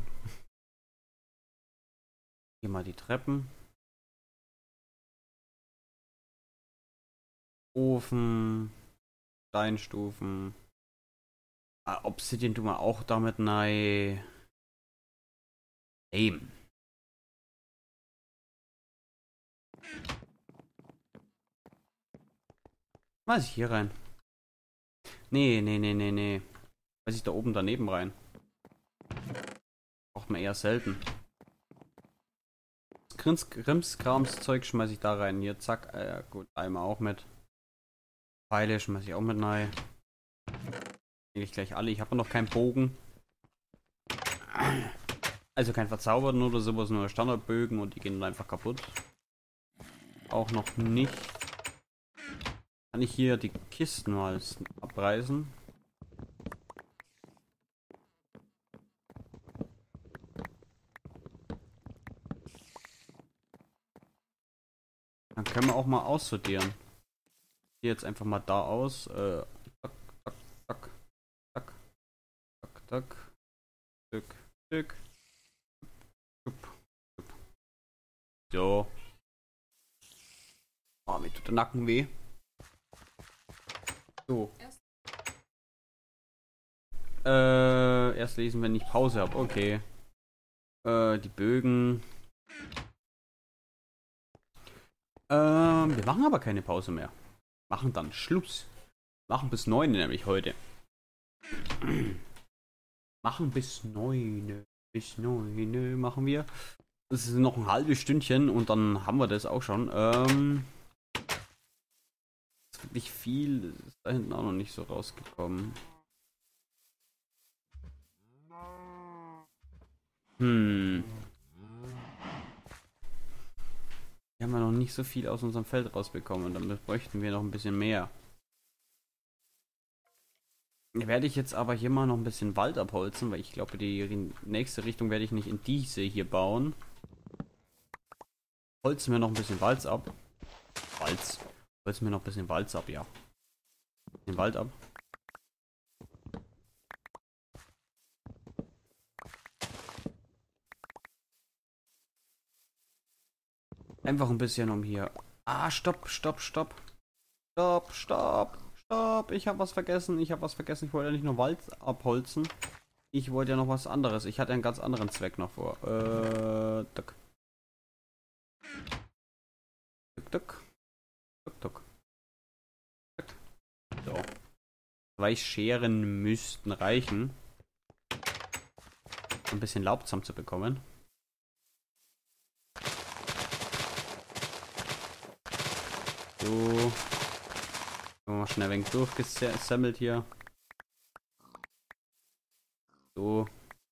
Hier mal die Treppen. Ofen. Steinstufen. Ah, Obsidian tun wir auch damit rein. Eben. Weiß ich hier rein. Nee, nee, nee, nee, nee. Weiß ich da oben daneben rein. Braucht man eher selten. Das Krimskrams-Zeug schmeiße ich da rein. Hier, zack. Äh, gut, Eimer auch mit. Pfeile schmeiße ich auch mit rein. Eigentlich gleich alle. Ich habe noch keinen Bogen. Also kein Verzauberten oder sowas, nur Standardbögen und die gehen dann einfach kaputt. Auch noch nicht. Kann ich hier die Kisten mal abreißen? Dann können wir auch mal aussortieren. Hier jetzt einfach mal da aus. Äh, zack, zack, zack, zack, zack, zack, Stück, Stück. So. Oh, mir tut der Nacken weh. So. Äh, erst lesen, wenn ich Pause habe. Okay. Äh, die Bögen. Ähm, wir machen aber keine Pause mehr. Machen dann Schluss. Machen bis neun nämlich heute. Machen bis neun. Bis neun machen wir. Das ist noch ein halbes Stündchen und dann haben wir das auch schon. Ähm, ist wirklich viel. Das ist da hinten auch noch nicht so rausgekommen. Hm. Wir haben ja noch nicht so viel aus unserem Feld rausbekommen. Damit bräuchten wir noch ein bisschen mehr. Werde ich jetzt aber hier mal noch ein bisschen Wald abholzen, weil ich glaube, die nächste Richtung werde ich nicht in diese hier bauen. Holzen wir noch ein bisschen Wald ab. Walz. Holzen wir noch ein bisschen Wald ab, ja. Den Wald ab. Einfach ein bisschen um hier. Ah, stopp, stopp, stopp. Stopp, stopp, stopp. Ich habe was vergessen. Ich habe was vergessen. Ich wollte ja nicht nur Wald abholzen. Ich wollte ja noch was anderes. Ich hatte einen ganz anderen Zweck noch vor. Äh, duck. Duck, duck. Duck, duck. So. Zwei Scheren müssten reichen. Um ein bisschen Laub zusammen zu bekommen. So. Mal schnell ein wenig durchgesammelt hier. So.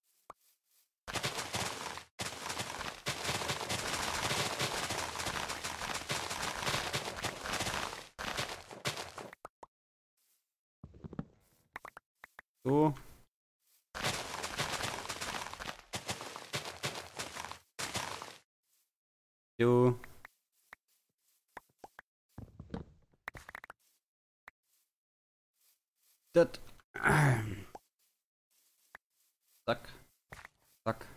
So. So. Das. Zack. Zack.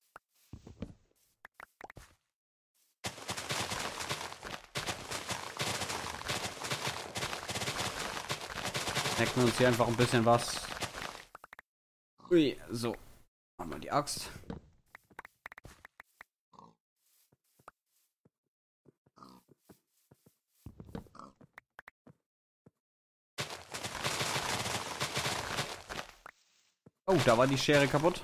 Snacken wir uns hier einfach ein bisschen was. Ui, so. Haben wir die Axt. Oh, da war die Schere kaputt.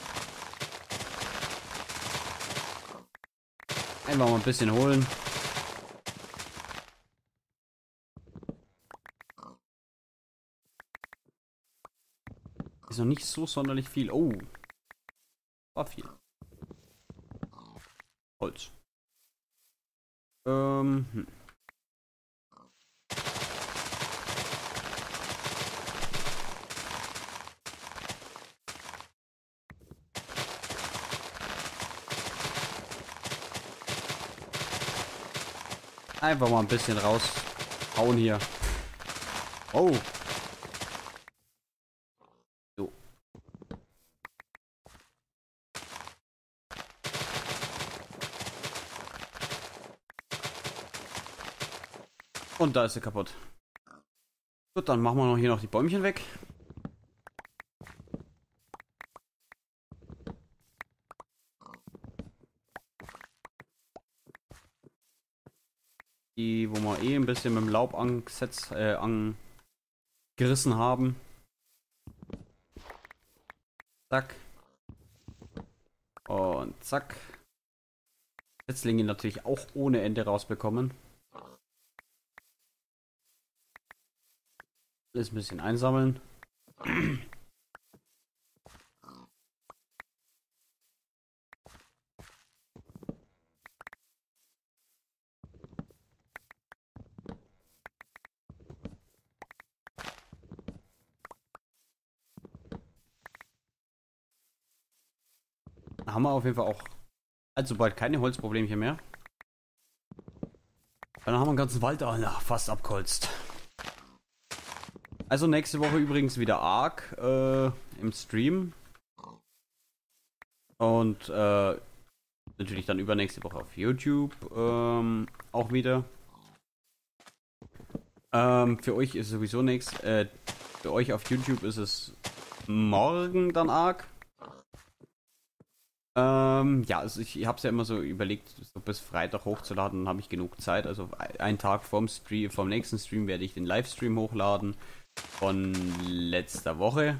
Einfach mal ein bisschen holen. Ist noch nicht so sonderlich viel. Oh. War viel. Holz. Ähm. Hm. Einfach mal ein bisschen raushauen hier. Oh. So. Und da ist sie kaputt. Gut, dann machen wir noch hier noch die Bäumchen weg. Die, wo wir eh ein bisschen mit dem Laub angesetzt, äh, angerissen haben. Zack. Und zack. Setzlinge natürlich auch ohne Ende rausbekommen. Alles ein bisschen einsammeln. Haben wir auf jeden Fall auch allzu bald keine Holzproblemchen mehr. Dann haben wir den ganzen Wald fast abgeholzt. Also nächste Woche übrigens wieder Ark äh, im Stream. Und äh, natürlich dann übernächste Woche auf YouTube ähm, auch wieder. Ähm, für euch ist sowieso nichts. Äh, für euch auf YouTube ist es morgen dann Ark. Ähm, ja, also ich, ich habe es ja immer so überlegt, so bis Freitag hochzuladen, dann habe ich genug Zeit. Also einen Tag vom Stream, vom nächsten Stream werde ich den Livestream hochladen von letzter Woche.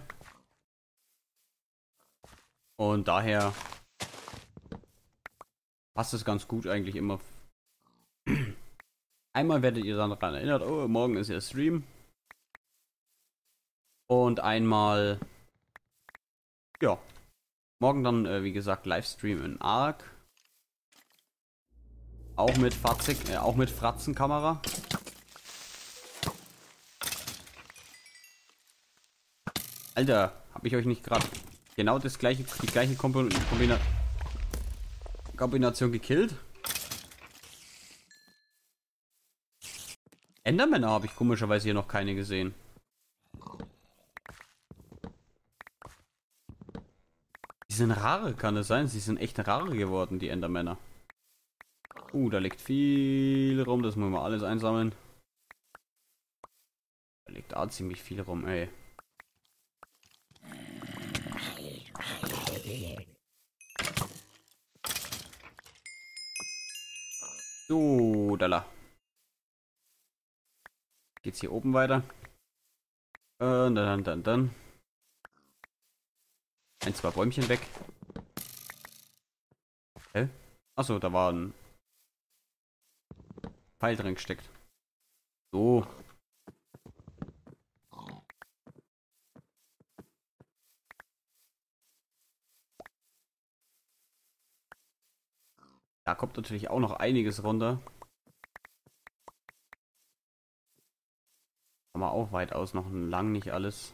Und daher passt es ganz gut eigentlich immer. Einmal werdet ihr dann daran erinnert, oh, morgen ist ja Stream. Und einmal, ja, morgen dann, äh, wie gesagt, Livestream in Ark. Auch mit Fatzig, äh, auch mit Fratzenkamera. Alter, habe ich euch nicht gerade genau das gleiche, die gleiche Kombina Kombina Kombination gekillt? Endermänner habe ich komischerweise hier noch keine gesehen. Die sind rare, kann es sein? Sie sind echt rare geworden, die Endermänner. Uh, da liegt viel rum, das müssen wir alles einsammeln. Da liegt auch ziemlich viel rum, ey. So, da la. Geht's hier oben weiter? Äh, dann, dann, dann. Ein, zwei Bäumchen weg. Hä? Achso, da war ein Pfeil drin gesteckt. So. Da kommt natürlich auch noch einiges runter. Haben wir auch weitaus noch lang nicht alles.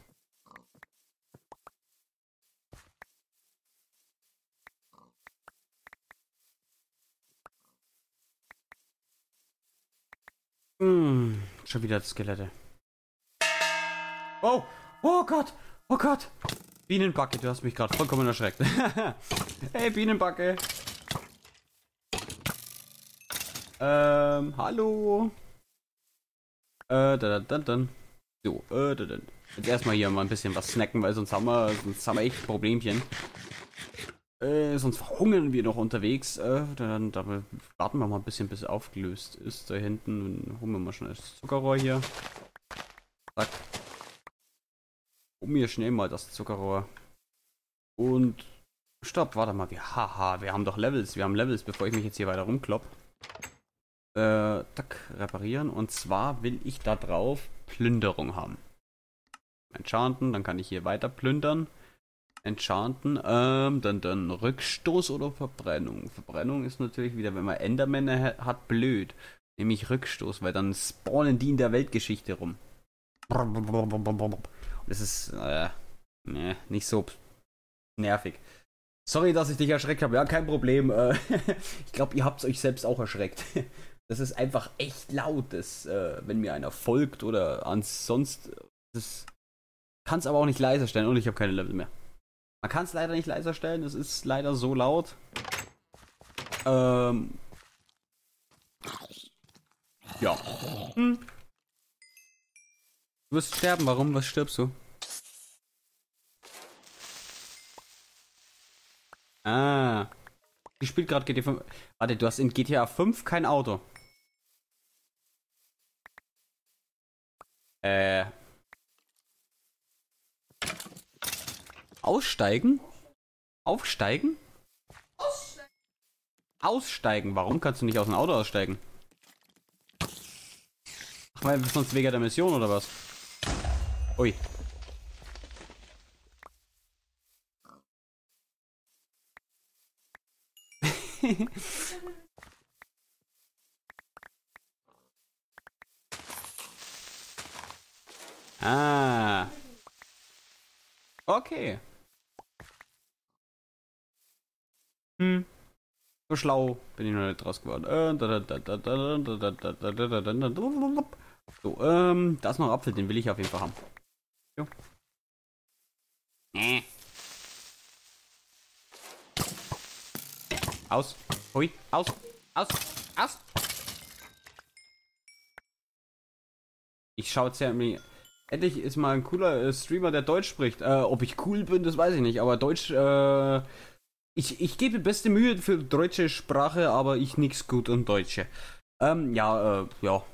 Hm, schon wieder Skelette. Oh, oh Gott, oh Gott. Bienenbacke, du hast mich gerade vollkommen erschreckt. Hey, Bienenbacke. Ähm, hallo. Äh, dann, dann, dann. So, äh, dann, dann. Jetzt erstmal hier mal ein bisschen was snacken, weil sonst haben wir, sonst haben wir echt Problemchen. Äh, sonst verhungern wir noch unterwegs. Äh, dann, dann warten wir mal ein bisschen, bis es aufgelöst ist. Da hinten dann holen wir mal schnell das Zuckerrohr hier. Zack. Um mir schnell mal das Zuckerrohr. Und stopp, warte mal. Wir, haha, wir haben doch Levels. Wir haben Levels, bevor ich mich jetzt hier weiter rumklopp. Äh, tack, reparieren. Und zwar will ich da drauf Plünderung haben. Enchanten, dann kann ich hier weiter plündern. Enchanten, ähm, dann, dann Rückstoß oder Verbrennung. Verbrennung ist natürlich wieder, wenn man Endermänner hat, blöd. Nämlich Rückstoß, weil dann spawnen die in der Weltgeschichte rum. Und das ist, äh, ne, nicht so nervig. Sorry, dass ich dich erschreckt habe. Ja, kein Problem. Äh, ich glaube, ihr habt es euch selbst auch erschreckt. Das ist einfach echt laut, das, äh, wenn mir einer folgt oder ansonsten. Das kann es aber auch nicht leiser stellen und ich habe keine Level mehr. Man kann es leider nicht leiser stellen, es ist leider so laut. Ähm. Ja. Hm. Du wirst sterben, warum? Was stirbst du? Ah. Ich spiele gerade G T A fünf. Warte, du hast in G T A fünf kein Auto. Äh. Aussteigen? Aufsteigen? Aussteigen. Aussteigen. Warum kannst du nicht aus dem Auto aussteigen? Ach, weil sonst wegen der Mission oder was? Ui. Ah. Okay. Hm. So schlau bin ich noch nicht draus geworden. So, ähm, da ist noch ein Apfel, den will ich auf jeden Fall haben. Jo. Äh. Aus. Hui. Aus. Aus. Aus. Ich schaue jetzt ja irgendwie. Endlich ist mal ein cooler äh, Streamer, der Deutsch spricht. Äh, ob ich cool bin, das weiß ich nicht. Aber Deutsch, äh, Ich, ich gebe beste Mühe für deutsche Sprache, aber ich nix gut in Deutsche. Ähm, ja, äh, ja.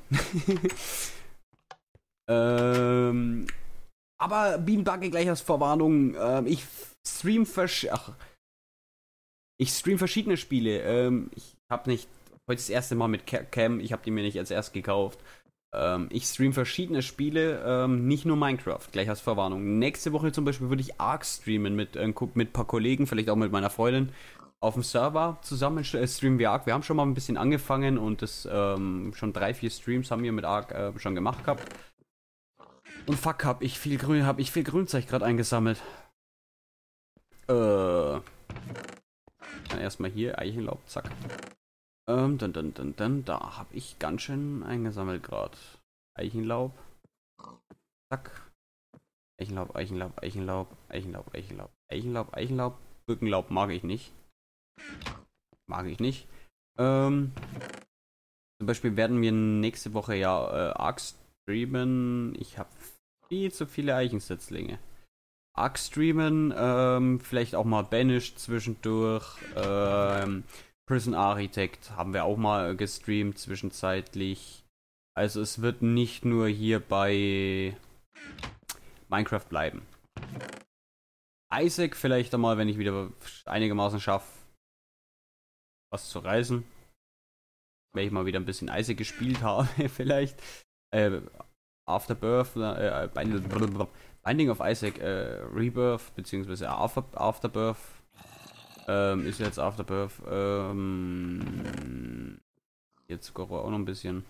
ähm, aber Bienenbacke gleich als Verwarnung. Ähm, ich stream versch Ach, ich stream verschiedene Spiele. Ähm, ich habe nicht heute das erste Mal mit Cam. Ich habe die mir nicht als erst gekauft. Ähm, ich stream verschiedene Spiele, ähm, nicht nur Minecraft. Gleich als Verwarnung. Nächste Woche zum Beispiel würde ich Ark streamen mit äh, mit ein paar Kollegen, vielleicht auch mit meiner Freundin. Auf dem Server zusammen äh, streamen wir Ark. Wir haben schon mal ein bisschen angefangen und das ähm, schon drei, vier Streams haben wir mit Ark äh, schon gemacht gehabt. Und fuck, hab ich viel Grün, hab ich viel Grünzeug gerade eingesammelt. Äh. Dann erstmal hier Eichenlaub, zack. Ähm, dann, dann, dann, dann, da hab ich ganz schön eingesammelt gerade. Eichenlaub. Zack. Eichenlaub, Eichenlaub, Eichenlaub, Eichenlaub, Eichenlaub, Eichenlaub, Eichenlaub. Birkenlaub mag ich nicht. Mag ich nicht. Ähm. Zum Beispiel werden wir nächste Woche ja äh, Ark streamen. Ich habe viel zu viele Eichensetzlinge. Ark streamen, ähm, vielleicht auch mal Banished zwischendurch. Ähm, Prison Architect haben wir auch mal gestreamt zwischenzeitlich. Also es wird nicht nur hier bei Minecraft bleiben. Isaac vielleicht einmal, wenn ich wieder einigermaßen schaffe, was zu reißen. Wenn ich mal wieder ein bisschen Isaac gespielt habe, vielleicht. Äh, Afterbirth, äh, Binding of Isaac, äh, Rebirth, beziehungsweise After, Afterbirth. Ähm, ist jetzt Afterbirth. Ähm, jetzt sogar auch noch ein bisschen.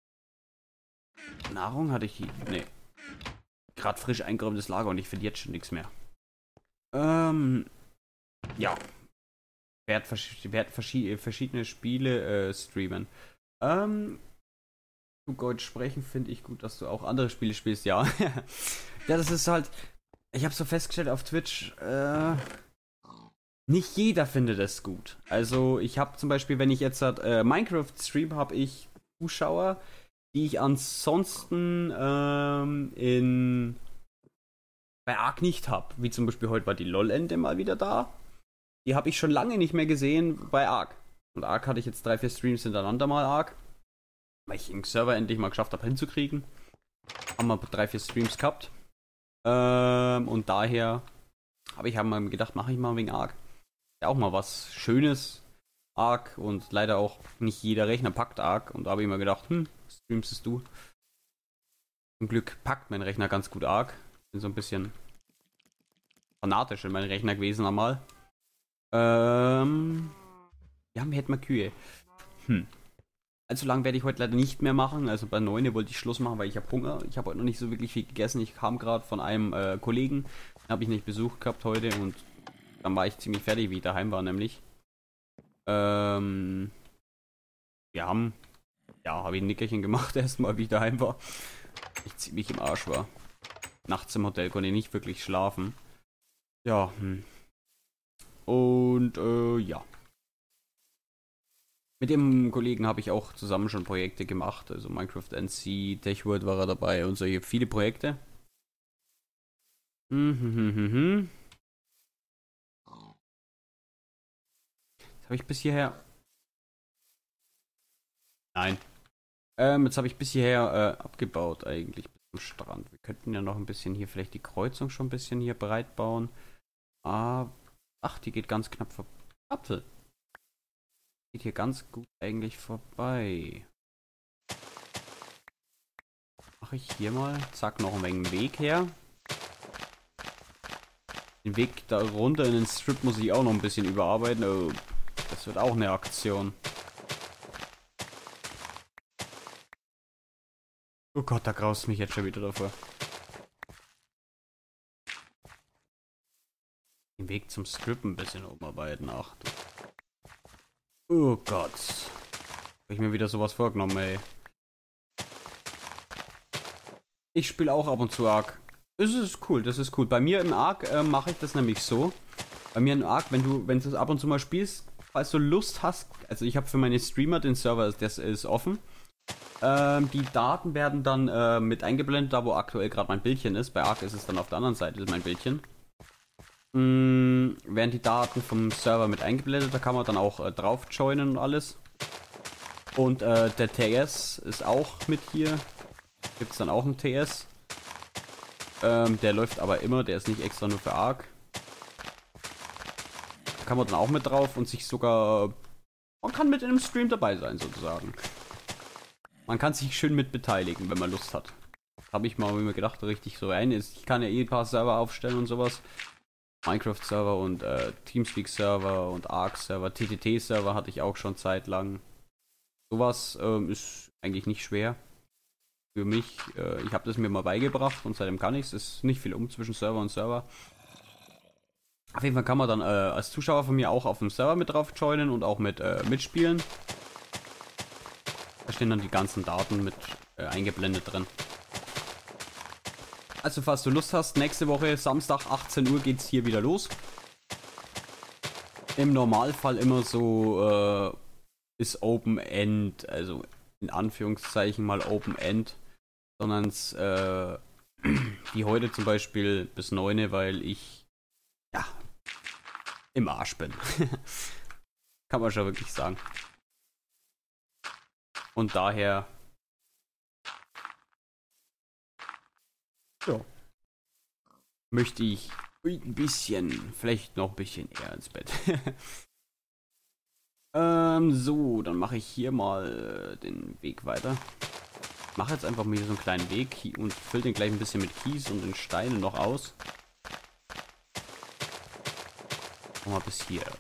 Nahrung hatte ich hier. Nee. Gerade frisch eingeräumtes Lager und ich finde jetzt schon nichts mehr. Ähm, ja. Werd, vers werd verschi verschiedene Spiele äh, streamen. Ähm, du Deutsch sprechen finde ich gut, dass du auch andere Spiele spielst, ja. Ja, das ist halt. Ich habe so festgestellt auf Twitch, äh, nicht jeder findet es gut. Also ich habe zum Beispiel, wenn ich jetzt äh, Minecraft stream, habe ich Zuschauer, die ich ansonsten ähm, in bei Ark nicht habe. Wie zum Beispiel heute war die LOL-Ende mal wieder da. Die habe ich schon lange nicht mehr gesehen bei Ark. Und Ark hatte ich jetzt drei, vier Streams hintereinander mal Ark. Weil ich den Server endlich mal geschafft habe hinzukriegen. Haben wir drei, vier Streams gehabt. Ähm, und daher habe ich hab mal gedacht, mache ich mal wegen Ark. Ja, auch mal was Schönes. Ark und leider auch nicht jeder Rechner packt Ark. Und da habe ich mir gedacht, hm, streamst du. Zum Glück packt mein Rechner ganz gut Ark. Bin so ein bisschen fanatisch in meinem Rechner gewesen einmal. Ähm. Ja, wir hätten mal Kühe. Hm. Allzu lang werde ich heute leider nicht mehr machen. Also bei neun wollte ich Schluss machen, weil ich habe Hunger. Ich habe heute noch nicht so wirklich viel gegessen. Ich kam gerade von einem äh, Kollegen. Den habe ich nicht Besuch gehabt heute. Und dann war ich ziemlich fertig, wie ich daheim war, nämlich. Ähm. Wir haben. Ja, habe ich ein Nickerchen gemacht erstmal, wie ich daheim war. Ich ziemlich im Arsch war. Nachts im Hotel konnte ich nicht wirklich schlafen. Ja, hm. Und, äh, ja. Mit dem Kollegen habe ich auch zusammen schon Projekte gemacht. Also Minecraft N C, TechWorld war er dabei und solche viele Projekte. Hm, hm, hm, hm, hm. Jetzt habe ich bis hierher... Nein. Ähm, jetzt habe ich bis hierher äh, abgebaut eigentlich bis zum Strand. Wir könnten ja noch ein bisschen hier vielleicht die Kreuzung schon ein bisschen hier breit bauen. Ah, ach, die geht ganz knapp vorbei. Apfel. Geht hier ganz gut eigentlich vorbei. Mache ich hier mal. Zack, noch ein wenig Weg her. Den Weg da runter in den Strip muss ich auch noch ein bisschen überarbeiten. Oh, das wird auch eine Aktion. Oh Gott, da graust mich jetzt schon wieder davor. Den Weg zum Strip ein bisschen umarbeiten. Ach du. Oh Gott. Habe ich mir wieder sowas vorgenommen, ey. Ich spiele auch ab und zu Ark. Das ist cool, das ist cool. Bei mir im Ark äh, mache ich das nämlich so. Bei mir im Ark, wenn du, wenn du es ab und zu mal spielst, falls du Lust hast, also ich habe für meine Streamer den Server, der ist offen. Ähm, die Daten werden dann äh, mit eingeblendet, da wo aktuell gerade mein Bildchen ist. Bei Ark ist es dann auf der anderen Seite mein Bildchen. mh, werden die Daten vom Server mit eingeblendet. Da kann man dann auch äh, drauf joinen und alles. Und äh, der T S ist auch mit hier. Gibt es dann auch einen T S. Ähm, der läuft aber immer, der ist nicht extra nur für Ark. Da kann man dann auch mit drauf und sich sogar... Man kann mit in einem Stream dabei sein, sozusagen. Man kann sich schön mit beteiligen, wenn man Lust hat. Habe ich mal mir gedacht, richtig so ein ist. Ich kann ja eh ein paar Server aufstellen und sowas. Minecraft-Server und äh, Teamspeak-Server und Ark-Server, T T T-Server hatte ich auch schon zeitlang. Sowas ähm, ist eigentlich nicht schwer. Für mich, äh, ich habe das mir mal beigebracht und seitdem kann ich es. Es ist nicht viel um zwischen Server und Server. Auf jeden Fall kann man dann äh, als Zuschauer von mir auch auf dem Server mit drauf joinen und auch mit äh, mitspielen. Da stehen dann die ganzen Daten mit äh, eingeblendet drin. Also falls du Lust hast, nächste Woche Samstag achtzehn Uhr geht's hier wieder los. Im Normalfall immer so äh, ist Open End, also in Anführungszeichen mal Open End, sondern es äh, wie heute zum Beispiel bis neun, weil ich ja im Arsch bin. Kann man schon wirklich sagen. Und daher ja, möchte ich ein bisschen, vielleicht noch ein bisschen eher ins Bett. ähm, so, dann mache ich hier mal den Weg weiter. Ich mache jetzt einfach mal hier so einen kleinen Weg und fülle den gleich ein bisschen mit Kies und den Steinen noch aus. Komm mal bis hier.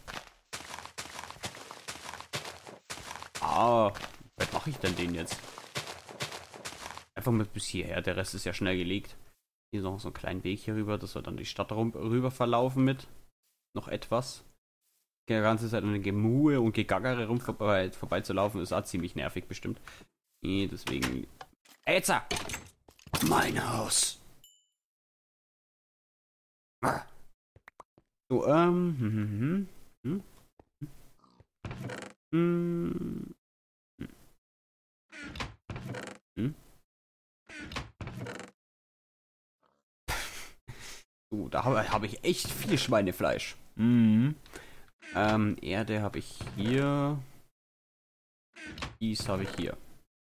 Ah, was mache ich denn den jetzt? Einfach mal bis hierher, der Rest ist ja schnell gelegt. Hier ist noch so einen kleinen Weg hier rüber, dass wir dann die Stadt rum, rüber verlaufen mit. Noch etwas. Die ganze Zeit an den Gemue und Gegaggere rum vorbei, vorbeizulaufen, ist auch ziemlich nervig bestimmt. Nee, deswegen... Jetzt! Mein Haus! Ah. So, ähm... Hm, hm, hm, hm. Hm. So, da habe hab ich echt viel Schweinefleisch. Mhm. Ähm, Erde habe ich hier. Kies habe ich hier.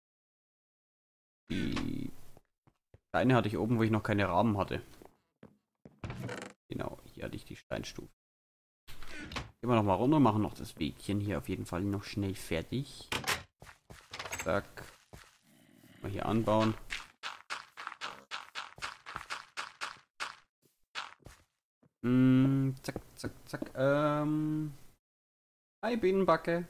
Die Steine hatte ich oben, wo ich noch keine Rahmen hatte. Genau, hier hatte ich die Steinstufe. Gehen wir noch mal runter, machen noch das Wegchen hier auf jeden Fall noch schnell fertig. Zack. Mal hier anbauen. Mm, zack, zack, zack. Ähm. Hi, Bienenbacke.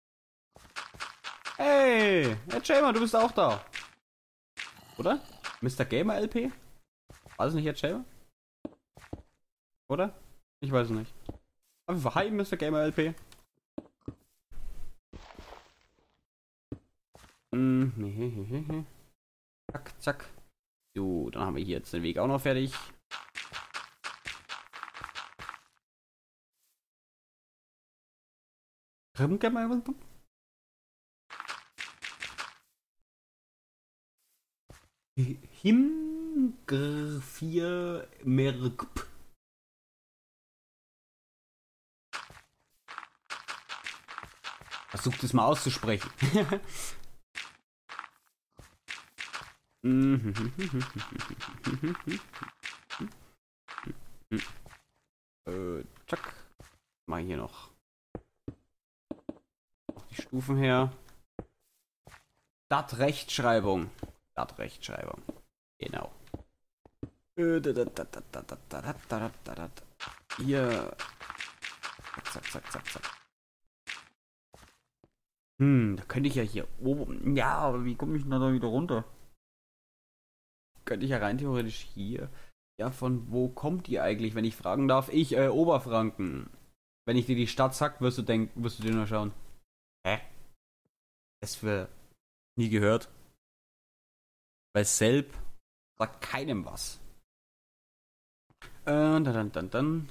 Hey, Herr Jamer, du bist auch da. Oder? Mister Gamer L P? War das nicht Herr Jamer? Oder? Ich weiß es nicht. Einfach hi, Mister Gamer L P. Mm, zack, zack. So, dann haben wir hier jetzt den Weg auch noch fertig. Himgr Merkp. Versucht es mal auszusprechen. äh, zack. Mal hier noch. Noch die Stufen her. Dat Rechtschreibung. Dat Rechtschreibung. Genau. Hier. Zack, zack, zack, zack. Hm, da könnte ich ja hier oben. Ja, aber wie komme ich denn da wieder runter? Könnte ich ja rein theoretisch hier. Ja, von wo kommt ihr eigentlich, wenn ich fragen darf? Ich, äh, Oberfranken. Wenn ich dir die Stadt sag, wirst du denken, wirst du dir nur schauen. Hä? Das wir nie gehört. Weil Selb sagt keinem was. Äh, dann, dann, dann, dann.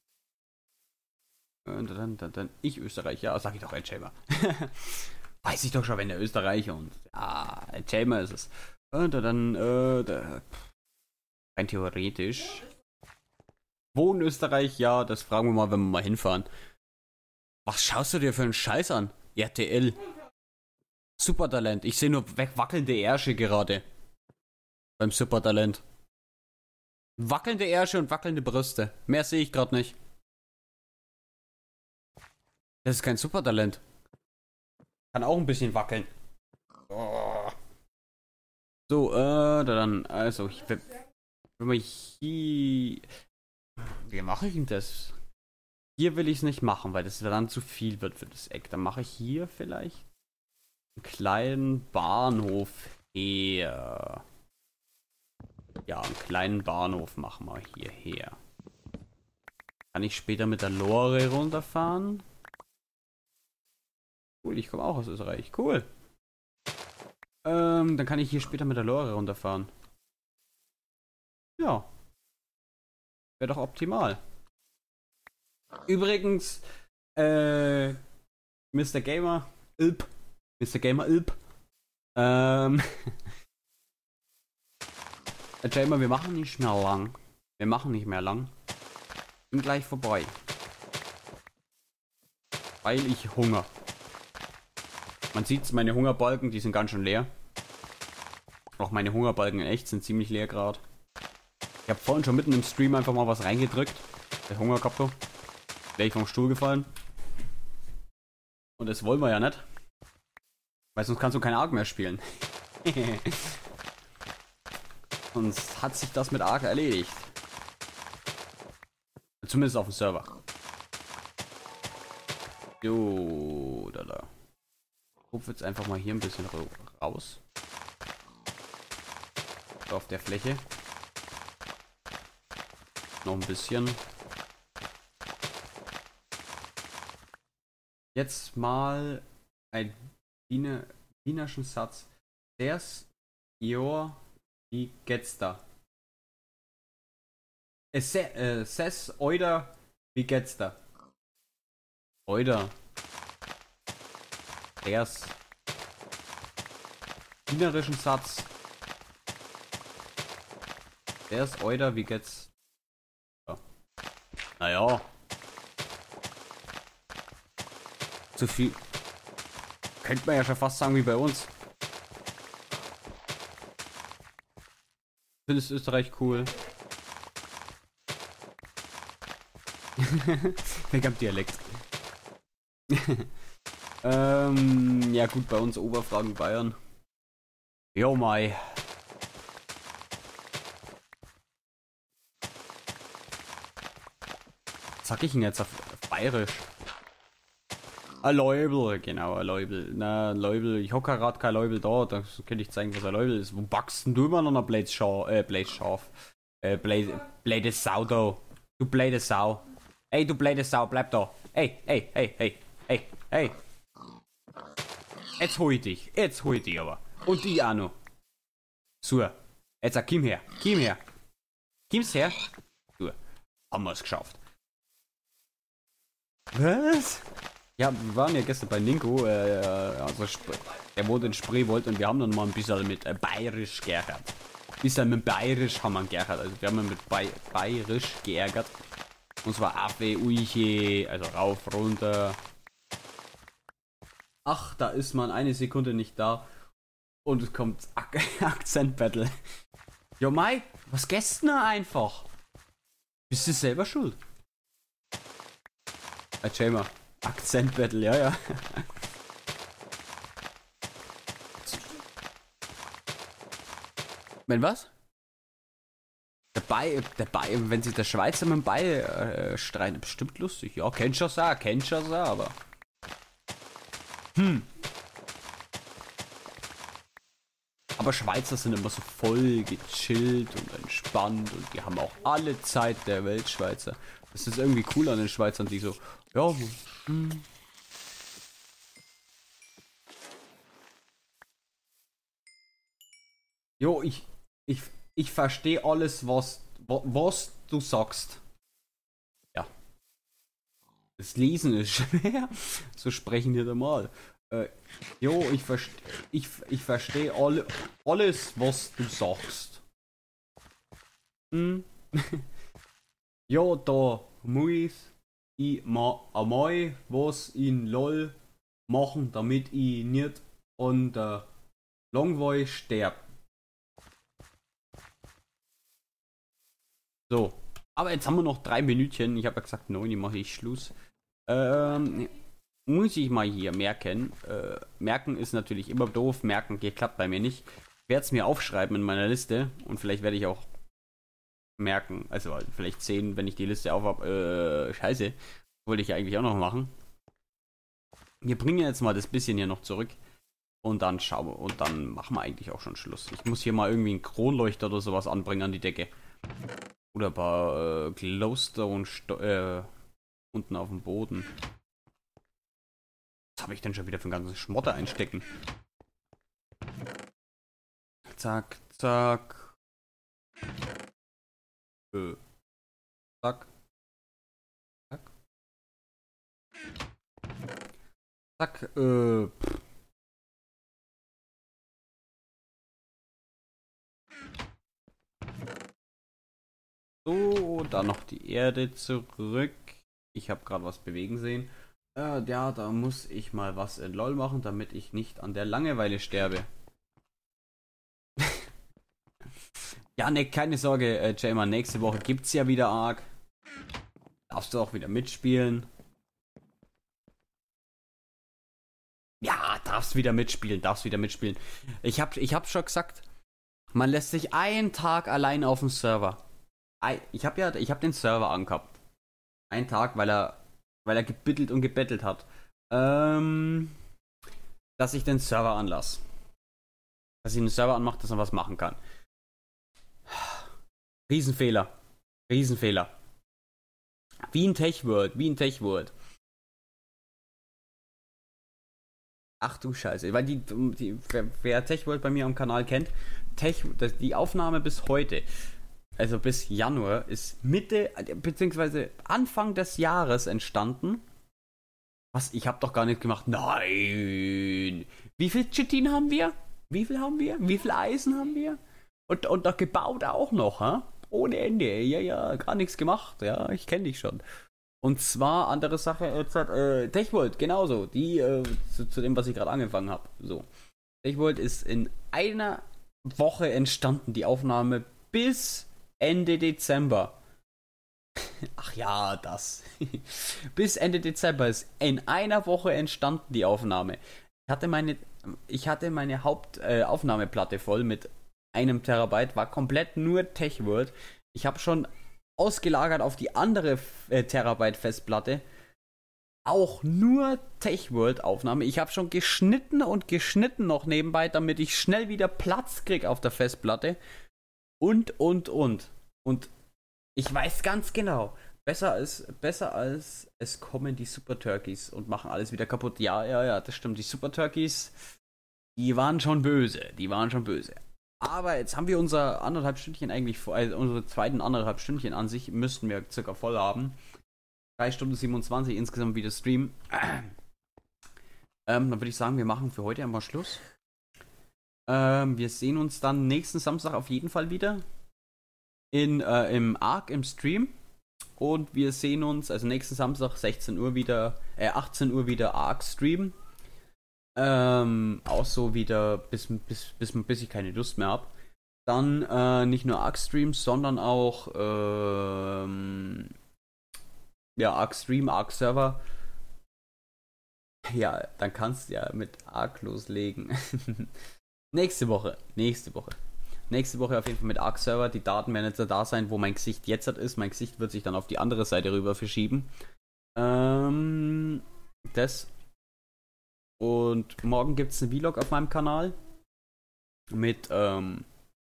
Und dann, dann, dann, ich Österreich, ja, sag ich doch, Edgehamer. Weiß ich doch schon, wenn der Österreicher und ja, Edgehamer ist es. Und dann, äh, da, rein theoretisch Wo in Österreich? Ja, das fragen wir mal, wenn wir mal hinfahren. Was schaust du dir für einen Scheiß an? R T L. Supertalent. Ich sehe nur wegwackelnde Ärsche gerade. Beim Supertalent. Wackelnde Ärsche und wackelnde Brüste. Mehr sehe ich gerade nicht. Das ist kein Supertalent. Kann auch ein bisschen wackeln. Oh. So, äh, dann, also, ich, wenn wir hier... Wie mache ich denn das? Hier will ich es nicht machen, weil das dann zu viel wird für das Eck. Dann mache ich hier vielleicht einen kleinen Bahnhof her. Ja, einen kleinen Bahnhof machen wir hierher. Kann ich später mit der Lore runterfahren? Cool, ich komme auch aus Österreich. Cool. Ähm, dann kann ich hier später mit der Lore runterfahren. Ja. Wäre doch optimal. Übrigens, äh, Mister Gamer, Ilp, Mister Gamer Ilp, ähm, erzähl mal, wir machen nicht mehr lang. Wir machen nicht mehr lang. Bin gleich vorbei. Weil ich Hunger. Man sieht's, meine Hungerbalken, die sind ganz schön leer. Auch meine Hungerbalken in echt sind ziemlich leer gerade. Ich habe vorhin schon mitten im Stream einfach mal was reingedrückt. Der Hunger gehabt habe. Wäre ich vom Stuhl gefallen. Und das wollen wir ja nicht. Weil sonst kannst du kein Ark mehr spielen. Sonst hat sich das mit Ark erledigt. Zumindest auf dem Server. Jo, da da. Ich rupfe jetzt einfach mal hier ein bisschen raus. So, auf der Fläche. Noch ein bisschen. Jetzt mal ein Wiener, wienerischen Satz. Des Jahr wie geht's da? Es äh, ses oida wie geht's da? Oida. Des wienerischen Satz. Des oida wie geht's? Ja. Naja. Zu viel. Könnte man ja schon fast sagen wie bei uns. Findest Österreich cool? Wegen am Dialekt. ähm, ja gut, bei uns Oberfranken Bayern. Jo mai. Was sag ich denn jetzt auf Bayerisch? Ein Leubel, genau, ein Leubel. Na, ein Leubel, ich hab gerade kein Leubel da, da könnte ich zeigen, was ein Leubel ist. Wo backst denn du immer noch ein blödes Schaf? Äh, blödes Schaf. Äh, blödes Sau da. Du blöde Sau. Ey, du blöde Sau, bleib da. Ey, ey, ey, ey, ey, ey. Jetzt hol ich dich, jetzt hol ich dich aber. Und die auch noch. So, jetzt komm her, komm her. Komm's her? So, haben wir es geschafft. Was? Ja, wir waren ja gestern bei Ninko, äh, also der wohnt in Spreewald und wir haben dann mal ein bisschen mit äh, Bayerisch geärgert. Ein bisschen mit Bayerisch haben wir geärgert, also wir haben mit Bay Bayerisch geärgert. Und zwar Affe, Uiche, also rauf, runter. Ach, da ist man eine Sekunde nicht da und es kommt Ak Akzent-Battle. Jo Mai, was gestern einfach? Bist du selber schuld? Erzähl mal. Akzent-Battle, ja, ja. Wenn was? Dabei, dabei, wenn sich der Schweizer mit dem Bei äh, streiten, bestimmt lustig. Ja, kennt schon so, kennt schon so, aber. Hm. Aber Schweizer sind immer so voll gechillt und entspannt und die haben auch alle Zeit der Welt, Schweizer. Das ist irgendwie cool an den Schweizern, die so, ja, hm. Jo, ich, ich, ich verstehe alles, was, was du sagst. Ja. Das Lesen ist schwer. So sprechen wir da mal. Äh, jo, ich verstehe, ich, ich verstehe alle, alles, was du sagst. Hm? Ja, da muss ich mal einmal was in LOL machen, damit ich nicht an der Langweil sterb. So. Aber jetzt haben wir noch drei Minütchen. Ich habe ja gesagt, neun mache ich Schluss. Ähm, muss ich mal hier merken. Äh, merken ist natürlich immer doof. Merken geht klappt bei mir nicht. Ich werde es mir aufschreiben in meiner Liste und vielleicht werde ich auch merken. Also vielleicht sehen, wenn ich die Liste auf habe. Äh, scheiße. Wollte ich ja eigentlich auch noch machen. Wir bringen jetzt mal das bisschen hier noch zurück. Und dann schauen wir. Und dann machen wir eigentlich auch schon Schluss. Ich muss hier mal irgendwie einen Kronleuchter oder sowas anbringen an die Decke. Oder ein paar äh, Glowstone äh, unten auf dem Boden. Was habe ich denn schon wieder für ein ganzes Schmotter einstecken? Zack, zack. Äh, zack. Zack. Zack, äh. Pff. So, dann noch die Erde zurück. Ich habe gerade was bewegen sehen. Äh, ja, da muss ich mal was in LOL machen, damit ich nicht an der Langeweile sterbe. Ja, ne, keine Sorge, äh, Jamer, nächste Woche gibt's ja wieder Ark. Darfst du auch wieder mitspielen. Ja, darfst wieder mitspielen, darfst wieder mitspielen. Ich hab, ich hab schon gesagt, man lässt sich einen Tag allein auf dem Server. Ich hab ja, ich hab den Server angehabt. Einen Tag, weil er, weil er gebittelt und gebettelt hat. Ähm, dass ich den Server anlasse. Dass ich den Server anmache, dass er was machen kann. Riesenfehler. Riesenfehler. Wie in Tech World, wie in Tech World. Ach du Scheiße, weil die, die wer, wer Tech World bei mir am Kanal kennt, Tech, die Aufnahme bis heute, also bis Januar, ist Mitte, beziehungsweise Anfang des Jahres entstanden. Was? Ich hab doch gar nicht gemacht. Nein! Wie viel Chitin haben wir? Wie viel haben wir? Wie viel Eisen haben wir? Und, und doch gebaut auch noch, ha? Ohne Ende. Ja, ja, gar nichts gemacht. Ja, ich kenne dich schon. Und zwar, andere Sache, jetzt hat, äh, TechWorld, genauso. Die, äh, zu, zu dem, was ich gerade angefangen habe. So. TechWorld ist in einer Woche entstanden, die Aufnahme bis Ende Dezember. Ach ja, das. Bis Ende Dezember ist in einer Woche entstanden die Aufnahme. Ich hatte meine, ich hatte meine Hauptaufnahmeplatte äh, voll mit einem Terabyte, war komplett nur TechWorld. Ich habe schon ausgelagert auf die andere äh, Terabyte Festplatte. Auch nur TechWorld-Aufnahme. Ich habe schon geschnitten und geschnitten noch nebenbei, damit ich schnell wieder Platz kriege auf der Festplatte. Und, und, und. Und ich weiß ganz genau, besser als, besser als es kommen die Super Turkeys und machen alles wieder kaputt. Ja, ja, ja, das stimmt. Die Super Turkeys, die waren schon böse. Die waren schon böse. Aber jetzt haben wir unser anderthalb Stündchen eigentlich, also unsere zweiten anderthalb Stündchen an sich müssten wir circa voll haben. drei Stunden siebenundzwanzig insgesamt wieder Stream. Ähm, dann würde ich sagen, wir machen für heute einmal Schluss. Ähm, wir sehen uns dann nächsten Samstag auf jeden Fall wieder. In, äh, im Arc im Stream. Und wir sehen uns, also nächsten Samstag sechzehn Uhr wieder, äh, achtzehn Uhr wieder Arc Stream. Ähm, auch so wieder, bis, bis, bis, bis ich keine Lust mehr habe. Dann äh, nicht nur Arc Streams, sondern auch ähm, ja, Arc Stream, Arc Server. Ja, dann kannst du ja mit Arc loslegen. Nächste Woche, nächste Woche. Nächste Woche auf jeden Fall mit Arc Server. Die Daten werden jetzt da sein, wo mein Gesicht jetzt ist. Mein Gesicht wird sich dann auf die andere Seite rüber verschieben. Ähm, das. Und morgen gibt es einen Vlog auf meinem Kanal. Mit, ähm,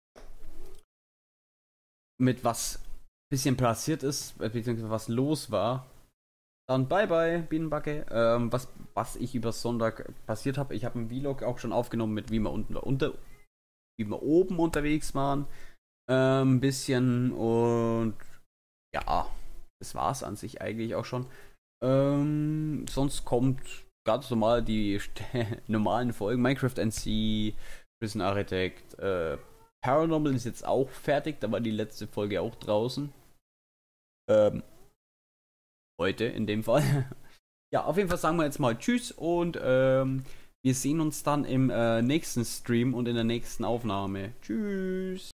mit was bisschen passiert ist, beziehungsweise was los war. Dann bye bye, Bienenbacke. Ähm, was, was ich über Sonntag passiert habe. Ich habe einen Vlog auch schon aufgenommen mit wie wir unten unter, wie wir oben unterwegs waren. Ein ähm, bisschen und ja, das war es an sich eigentlich auch schon. Ähm, sonst kommt ganz normal die normalen Folgen. Minecraft N C, Prison Architect, äh, Paranormal ist jetzt auch fertig, da war die letzte Folge auch draußen. Ähm, heute in dem Fall. Ja, auf jeden Fall sagen wir jetzt mal Tschüss und ähm, wir sehen uns dann im äh, nächsten Stream und in der nächsten Aufnahme. Tschüss.